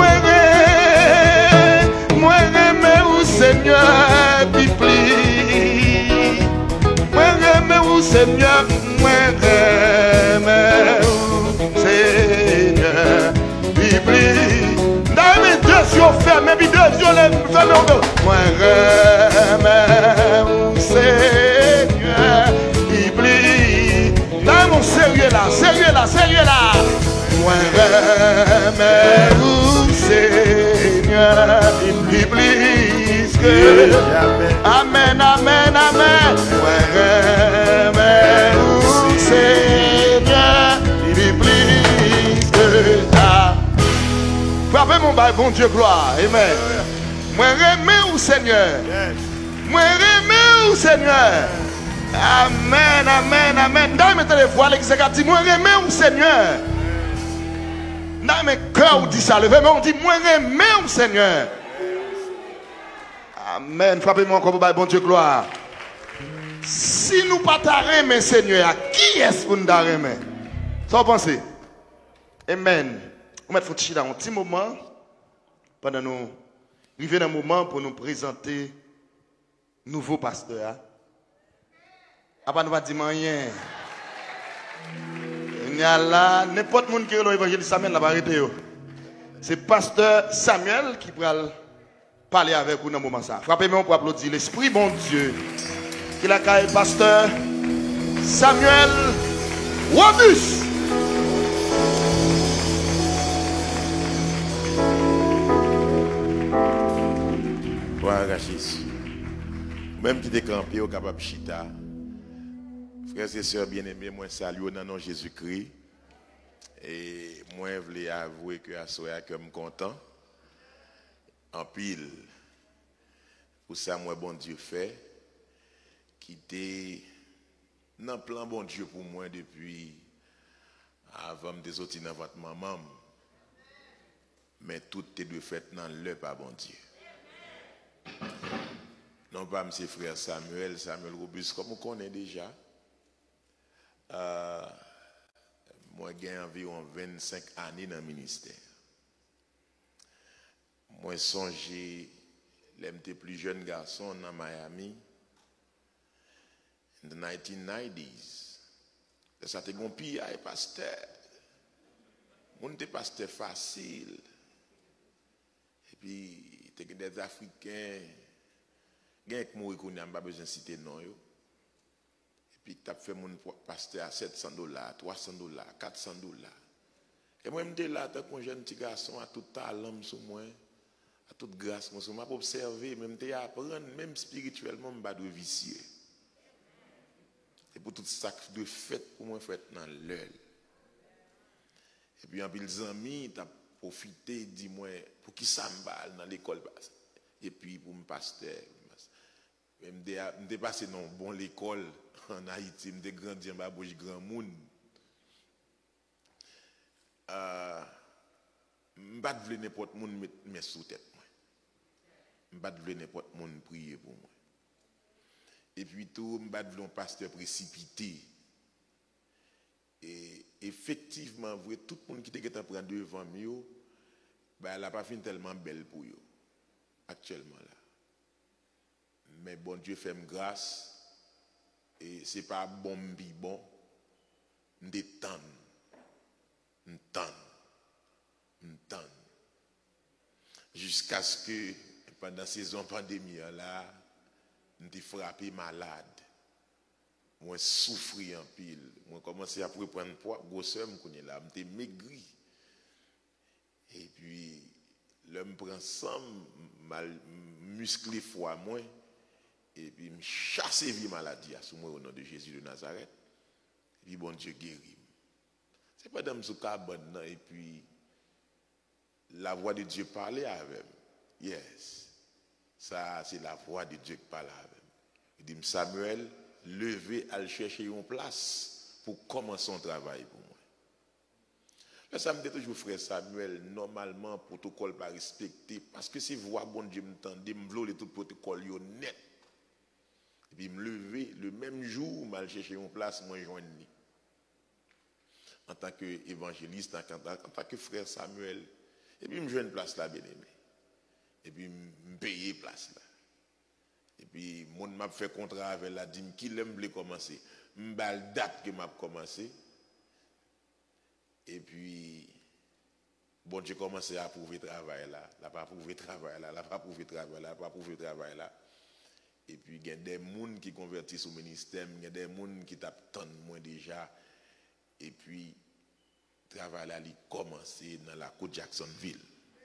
Moi, remets au Seigneur, pipli. Moi, remets au Seigneur, moi, remets au Seigneur, pipli. Dans mes deux yeux fermés, mes deux yeux fermés, moi, remets au Seigneur, pipli. Dans mon sérieux là, moi, remets au Seigneur, Iblis que amen, amen, amen. Ouais, remets au Seigneur, Iblis que frappez mon bail, bon Dieu, gloire, amen. Moi, remets au Seigneur, moi, remets au Seigneur, Amen, amen, amen. Dans mes téléphones, l'exécutif dit, moi, remets au Seigneur. Dans mes cœurs, on dit ça. Levez-moi, on dit, moi, remets au Seigneur. Amen. Frappez-moi encore, bon Dieu, gloire. Si nous ne pas t'arrêter, Seigneur, qui est-ce pour nous t'arrêter? Ça, vous pensez? Amen. On va mettre dans un petit moment, pendant nous arriver dans un moment pour nous présenter nouveau pasteur. Après, nous va dire rien. Il y a là, n'importe qui qui est l'évangéliste Samuel n'a pas arrêté. C'est pasteur Samuel qui va parler avec vous dans ce moment. Frappez-moi pour applaudir l'Esprit, bon Dieu. Qui l'a caillé, pasteur Samuel Wabus. Même qui est campé au capable chita. Frères et sœurs bien-aimés, moi salue au nom de Jésus-Christ. Et moi je voulais avouer que à soir que je suis content. En pile. Pour ça moi bon Dieu fait qui était dans le plan bon Dieu pour moi depuis avant de sortir dans votre maman. Mais tout est de fait dans le pas bon Dieu. Non pas M. frère Samuel Robus, comme on connaît déjà. Moi j'ai environ 25 années dans le ministère. Moi songé, j'étais plus jeune garçon dans Miami. In the 1990s. Ça te gon pire, pasteur. Mon était pasteur facile. Et puis, t'es des Africains. Gen qui mourir qu'on n'a pas besoin de citer non yo. Et puis t'as fait mon pasteur à $700, $300, $400. Et moi j'étais là tant qu'un jeune petit garçon à tout talent sur moi, à toute grâce moi sur moi pour observer, même t'ai apprendre même spirituellement m'pas de vicieux. Et pour tout ça de fait pour moi fait dans l'heure. Et puis en pile amis t'as profité dis-moi pour qui ça me balle dans l'école et puis pour me pasteur. Je suis passé dans bon l'école en Haïti, je suis grandi en Babouji Grand Monde. Je ne pas de n'importe qui mettre sous tête. Je ne pas de n'importe qui prier pour moi. Et puis tout, je ne pas de un pasteur précipité. Et effectivement, tout le monde qui était prendre devant moi, elle n'a pas fini tellement belle pour eux, actuellement là. Mais bon Dieu fait grâce et c'est pas bon bon m'tend jusqu'à ce que pendant la saison pandémie là m'étais frappé malade, moi souffri en pile, moi commencé à prendre poids, grosseur me connais là, m'étais maigri et puis l'homme prend sang mal musclé foie moins. Et puis, me chasser vie maladie à ce moment au nom de Jésus de Nazareth. Et puis, bon Dieu guérit. C'est pas dans ce cas et puis, la voix de Dieu parlait avec. Yes. Ça, c'est la voix de Dieu qui parle avec. Il dit, Samuel, levez à chercher une place pour commencer son travail pour moi. Là, ça me dit toujours, frère Samuel, normalement, protocole pas respecté, parce que si voix bon Dieu me tendait, me vlole tout protocole net. Et puis me lever le même jour, mal chercher une place, moi joindre. En tant qu'évangéliste, en tant que frère Samuel, et puis me joindre une place là, bien aimé. Et puis me payer place là. Et puis mon m'a fait contrat avec la dîme qui l'aime commencer. M'bal date que m'a commencé. Et puis bon Dieu commencé à approuver travail là, la pas approuver travail là, la pas approuver travail là, la pas approuver travail là. Et puis, il y a des gens qui convertissent au ministère, il y a des gens qui t'attendent moins déjà. Et puis, le travail a commencé dans la côte Jacksonville.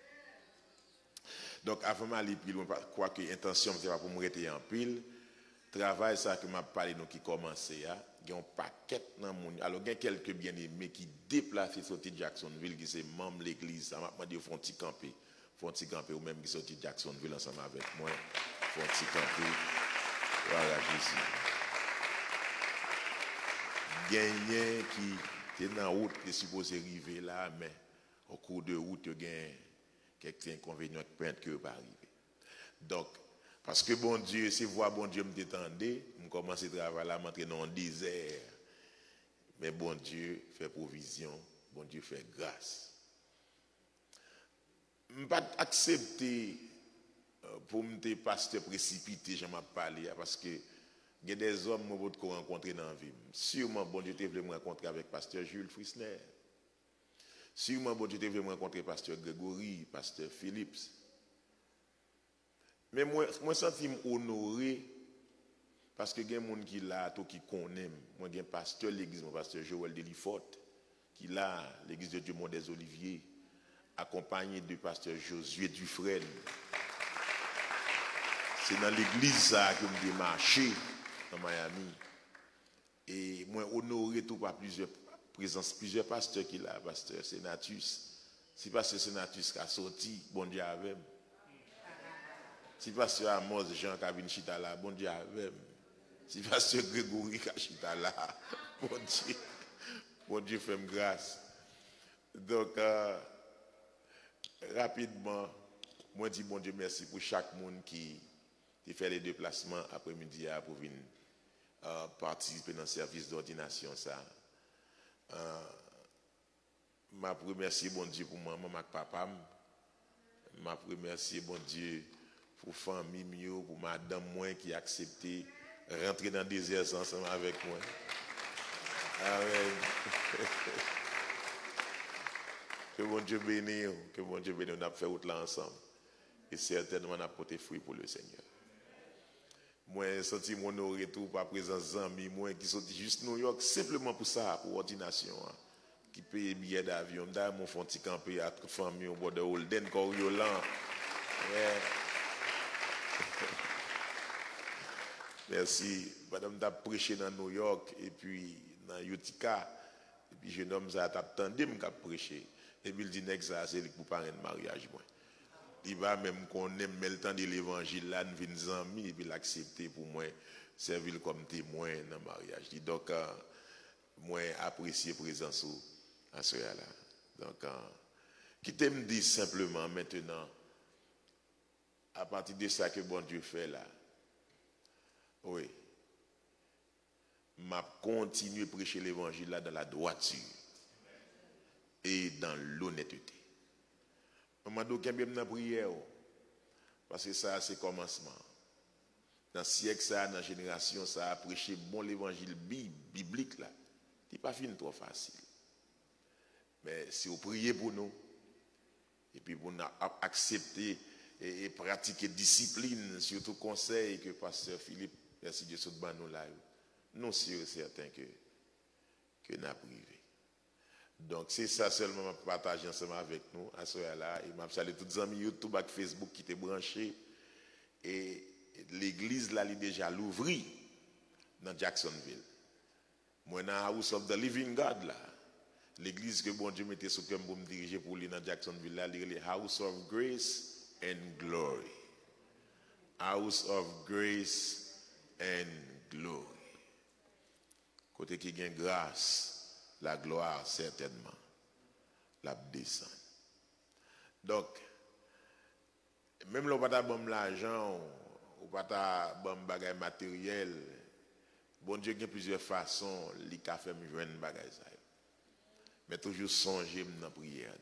Donc, avant d'aller plus loin, quoi que l'intention, ce n'est pas pour me rester en pile. Le travail, ça que m'a parlé, qui commence, il y a un paquet dans le monde. Alors, il y a quelques bien-aimés qui déplacent sur Jacksonville, qui sont membres de l'église. Ça m'a dit, font petit camper, ou même qui sont Jacksonville ensemble avec moi. Font petit camper. Voilà, Jésus. gagné qui est dans la route, qui est supposé arriver là, mais au cours de route, il y a quelques inconvénients qui peuvent que pas arriver. Donc, parce que bon Dieu, c'est voir bon Dieu me détendait, je commence à travailler là, m'entrer dans un désert. Mais bon Dieu fait provision, bon Dieu fait grâce. Je ne peux pas accepter pour me pasteur précipité, je m'en parlé, parce que il y a des hommes que je rencontrer dans la vie. Sûrement, bon Dieu, tu veux me rencontrer avec pasteur Jules Frisner. Sûrement, bon Dieu, tu veux me rencontrer pasteur Grégory, pasteur Philippe. Mais moi, je sens honoré parce que il y a des gens qui là, qui connaissent. Moi, il y a un pasteur de l'église, mon pasteur Joël Delifort, qui là, l'église de Dieu Mont des Oliviers, accompagné de pasteur Josué Dufresne. C'est dans l'église ça que je marché dans Miami. Et moi, honoré tout par plusieurs pasteurs qui là, pasteur Sénatus. Si pasteur Sénatus qui a sorti, bon Dieu avec. Si pasteur Amos Jean Cabine Chita là, bon Dieu avec. Si pasteur Grégory Chita là, bon Dieu fait grâce. Donc, rapidement, moi dis bon Dieu merci pour chaque monde qui fait les déplacements après-midi pour venir participer dans le service d'ordination. Ça. Je remercie bon Dieu pour maman et papa. Je remercie bon Dieu pour famille, pour madame moi qui a accepté de rentrer dans le désert ensemble avec moi. Amen. Que bon Dieu bénisse, que bon Dieu bénisse, on a fait route là ensemble. Et certainement, on a porté fruit pour le Seigneur. Moi, je senti mon retour par présence d'amis, moi qui sont juste New York, simplement pour ça, pour ordination, qui paye billet d'avion. D'ailleurs, mon font camper à toute famille au bord de Holden, Coriolan. Merci. Madame t'a prêché dans New York et puis dans Utica. Et puis jeune homme ça t'a tendu m'a prêché. Et puis il dit next ça c'est pour parler de mariage moi. Il va même qu'on aime le temps de l'évangile là nous vinn amis et puis l'accepter pour moi servir comme témoin dans le mariage. Donc moi apprécier présence à ce là. Donc qui t'aime dire simplement maintenant à partir de ça que bon Dieu fait là. Oui. M'a continué à prêcher l'évangile là dans la droiture et dans l'honnêteté. M'a dit qu'il y a une prière parce que ça c'est commencement. Dans le siècle ça, dans la génération ça a prêché bon l'évangile biblique là. C'est pas fini trop facile. Mais si vous priez pour nous et puis pour nous accepter et pratiquer discipline, surtout conseil que pasteur Philippe, merci Dieu soit de nous là. Nous sommes certains que nous avons privé. Donc c'est ça seulement que je partage ensemble avec nous à ce là. Et je salue tous les amis YouTube et Facebook qui étaient branchés. Et l'église là, elle est déjà l'ouvri dans Jacksonville. Moi, dans House of the Living God là, l'église que bon Dieu mettait sous cœur pour me diriger pour aller dans Jacksonville là, c'est le House of Grace and Glory. House of Grace and Glory. Côté qui gagne grâce, la gloire certainement la descend. Donc même le pas bon l'argent ou pas bon bagage matériel, bon Dieu a plusieurs façons li ka fait me joindre bagage ça. Mais toujours songer dans prière.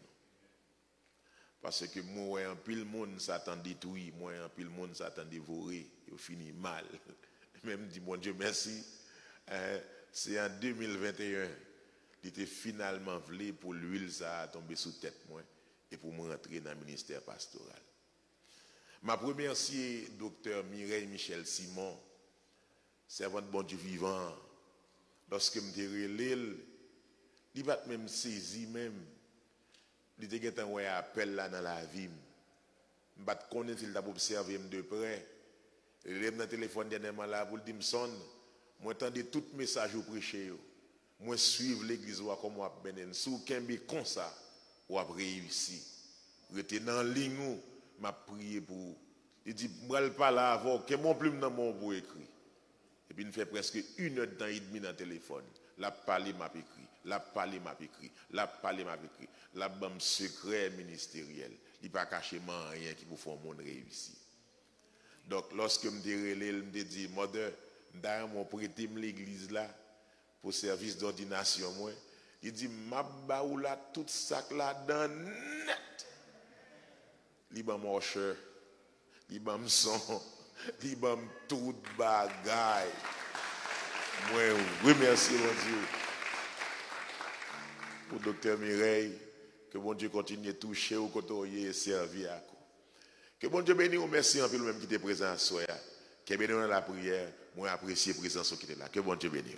Parce que moi en pile monde s'attend détruit, moi en pile monde s'attend dévorer, il finit mal. Même dit bon Dieu merci. C'est en 2021 il était finalement voulu pour l'huile ça a tombé sous tête moi et pour me rentrer dans le ministère pastoral. Ma première c'est docteur Mireille Michel Simon, servante bon Dieu vivant. Lorsque me relève, il va même saisi même. Il était un appel là dans la vie. Je ne connais pas s'il t'a observé de près. Il est dans le téléphone dernièrement là pour dire son, moi entendez tout message au prêcher. Moi suivre l'église comme moi benen sous kembe comme ça ou a réussi. Rester dans ligne m'a prié pour. Il dit moi pas là avant que mon plume dans mon pour écrit. Et puis il fait presque 1 heure de temps et demi dans le téléphone. La parler m'a écrit, la parler m'a écrit, la parler m'a écrit. La bam secret ministériel, il pas caché rien qui pour faire un monde réussi. Donc lorsque me dérélé, me dit mother, d'ailleurs mon prêté l'église là pour service d'ordination moi, il dit m'a baou là tout sac là dans net. Li bam marcheur, li bam son, li bam tout bagaille. Moi remercie mon Dieu. Pour docteur Mireille, que bon Dieu continue à toucher ou côtoyer et servir à quoi. Que bon Dieu bénisse ou merci en plus même qui était présent à soi. Que bénisse dans la prière, moi apprécier la présence qui était là. Que bon Dieu bénisse.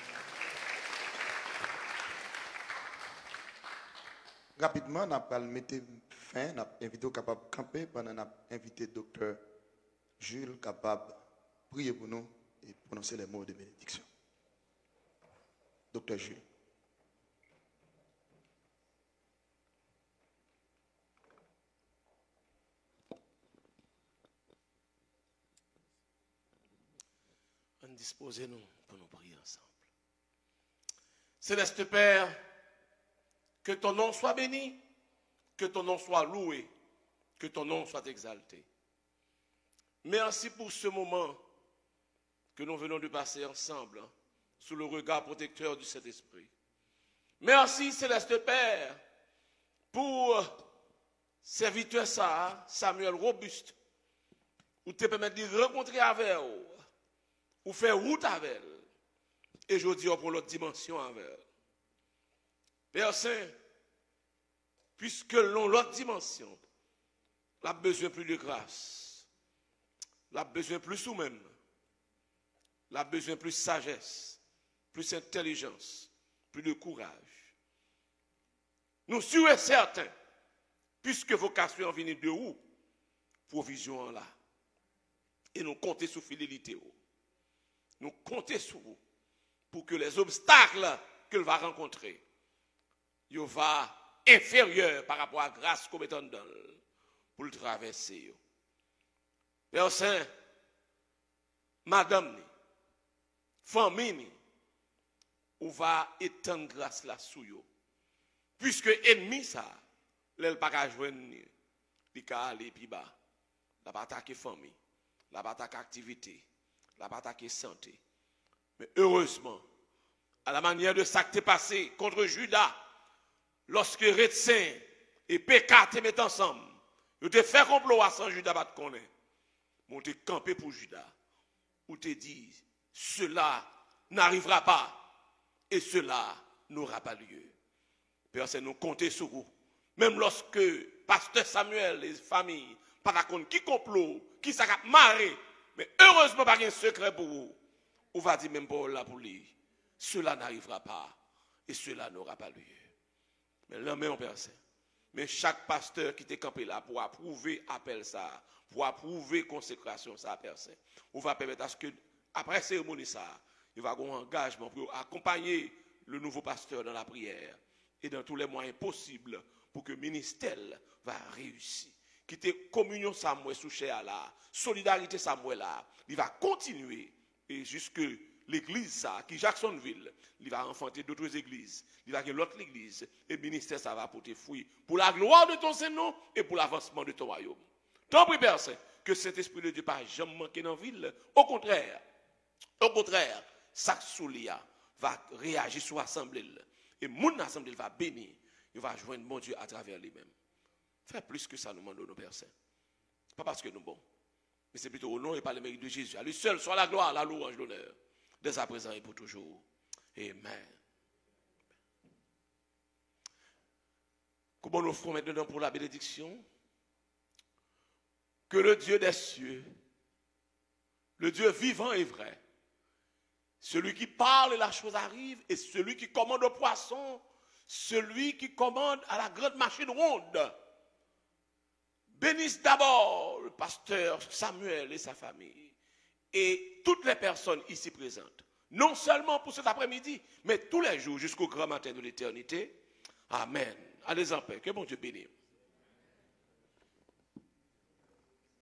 Rapidement, on a mettre fin, on a invité au capable de camper, pendant on a invité le docteur Jules capable de prier pour nous et prononcer les mots de bénédiction. Docteur Jules. Disposez-nous pour nous prier ensemble. Céleste Père, que ton nom soit béni, que ton nom soit loué, que ton nom soit exalté. Merci pour ce moment que nous venons de passer ensemble sous le regard protecteur du Saint-Esprit. Merci Céleste Père pour serviteur Samuel Robuste, où te permettre de rencontrer avec eux, ou faire route avec elle. Et je dis pour l'autre dimension avec elle. Père Saint, puisque l'autre dimension, elle a besoin plus de grâce, elle a besoin plus sous-même, elle a besoin plus de sagesse, plus d'intelligence, plus de courage. Nous sommes certains, puisque vocation vient de où, provision là. Et nous comptons sur fidélité. Nous comptons sur vous pour que les obstacles qu'elle va rencontrer, ils vont inférieurs par rapport à la grâce qu'on met dans pour le traverser. Père Saint, madame, famille, on va étendre grâce là sous vous. Puisque ennemi ça, l'elle pas qu'à joindre, il peut aller plus bas. La va attaquer famille, la va attaquer activité. La bataille est santé. Mais heureusement, à la manière de ça qui t'est passé contre Judas, lorsque Rétien et Pécat te mettent ensemble, ils te fait complot à sans Judas pas te connaître. Ils te campé pour Judas. Ou te dit, cela n'arrivera pas et cela n'aura pas lieu. Père, c'est nous compter sur vous. Même lorsque pasteur Samuel et famille, pas contre qui complot, qui s'est marré, mais heureusement, pas un secret pour vous. On va dire même pas là pour lui. Cela n'arrivera pas et cela n'aura pas lieu. Mais là, mais on personne. Mais chaque pasteur qui est campé là pour approuver appel ça, pour approuver consécration ça, personne. On va permettre à ce que, après cérémonie ça, il va avoir un engagement pour accompagner le nouveau pasteur dans la prière et dans tous les moyens possibles pour que le ministère va réussir. Quitter communion Samuel sous cher là, solidarité Samuel là, il va continuer et jusque l'église ça qui Jacksonville, il va enfanter d'autres églises, il va avoir l'autre église et le ministère ça va porter fruit pour la gloire de ton Saint-Nom et pour l'avancement de ton royaume. Tant pis Père Saint, que cet esprit de Dieu pas jamais manquer dans la ville, au contraire, ça Soulia va réagir sur l'assemblée et mon assemblée va bénir, il va joindre mon Dieu à travers lui-même. Faire plus que ça, nous demandons nos Père Saint. Pas parce que nous sommes bons, mais c'est plutôt au nom et par le mérite de Jésus. À lui seul soit la gloire, la louange, l'honneur, dès à présent et pour toujours. Amen. Comment nous ferons maintenant pour la bénédiction? Que le Dieu des cieux, le Dieu vivant et vrai, celui qui parle et la chose arrive, et celui qui commande au poisson, celui qui commande à la grande machine ronde, bénisse d'abord le pasteur Samuel et sa famille et toutes les personnes ici présentes, non seulement pour cet après-midi, mais tous les jours jusqu'au grand matin de l'éternité. Amen. Allez en paix. Que bon Dieu bénisse.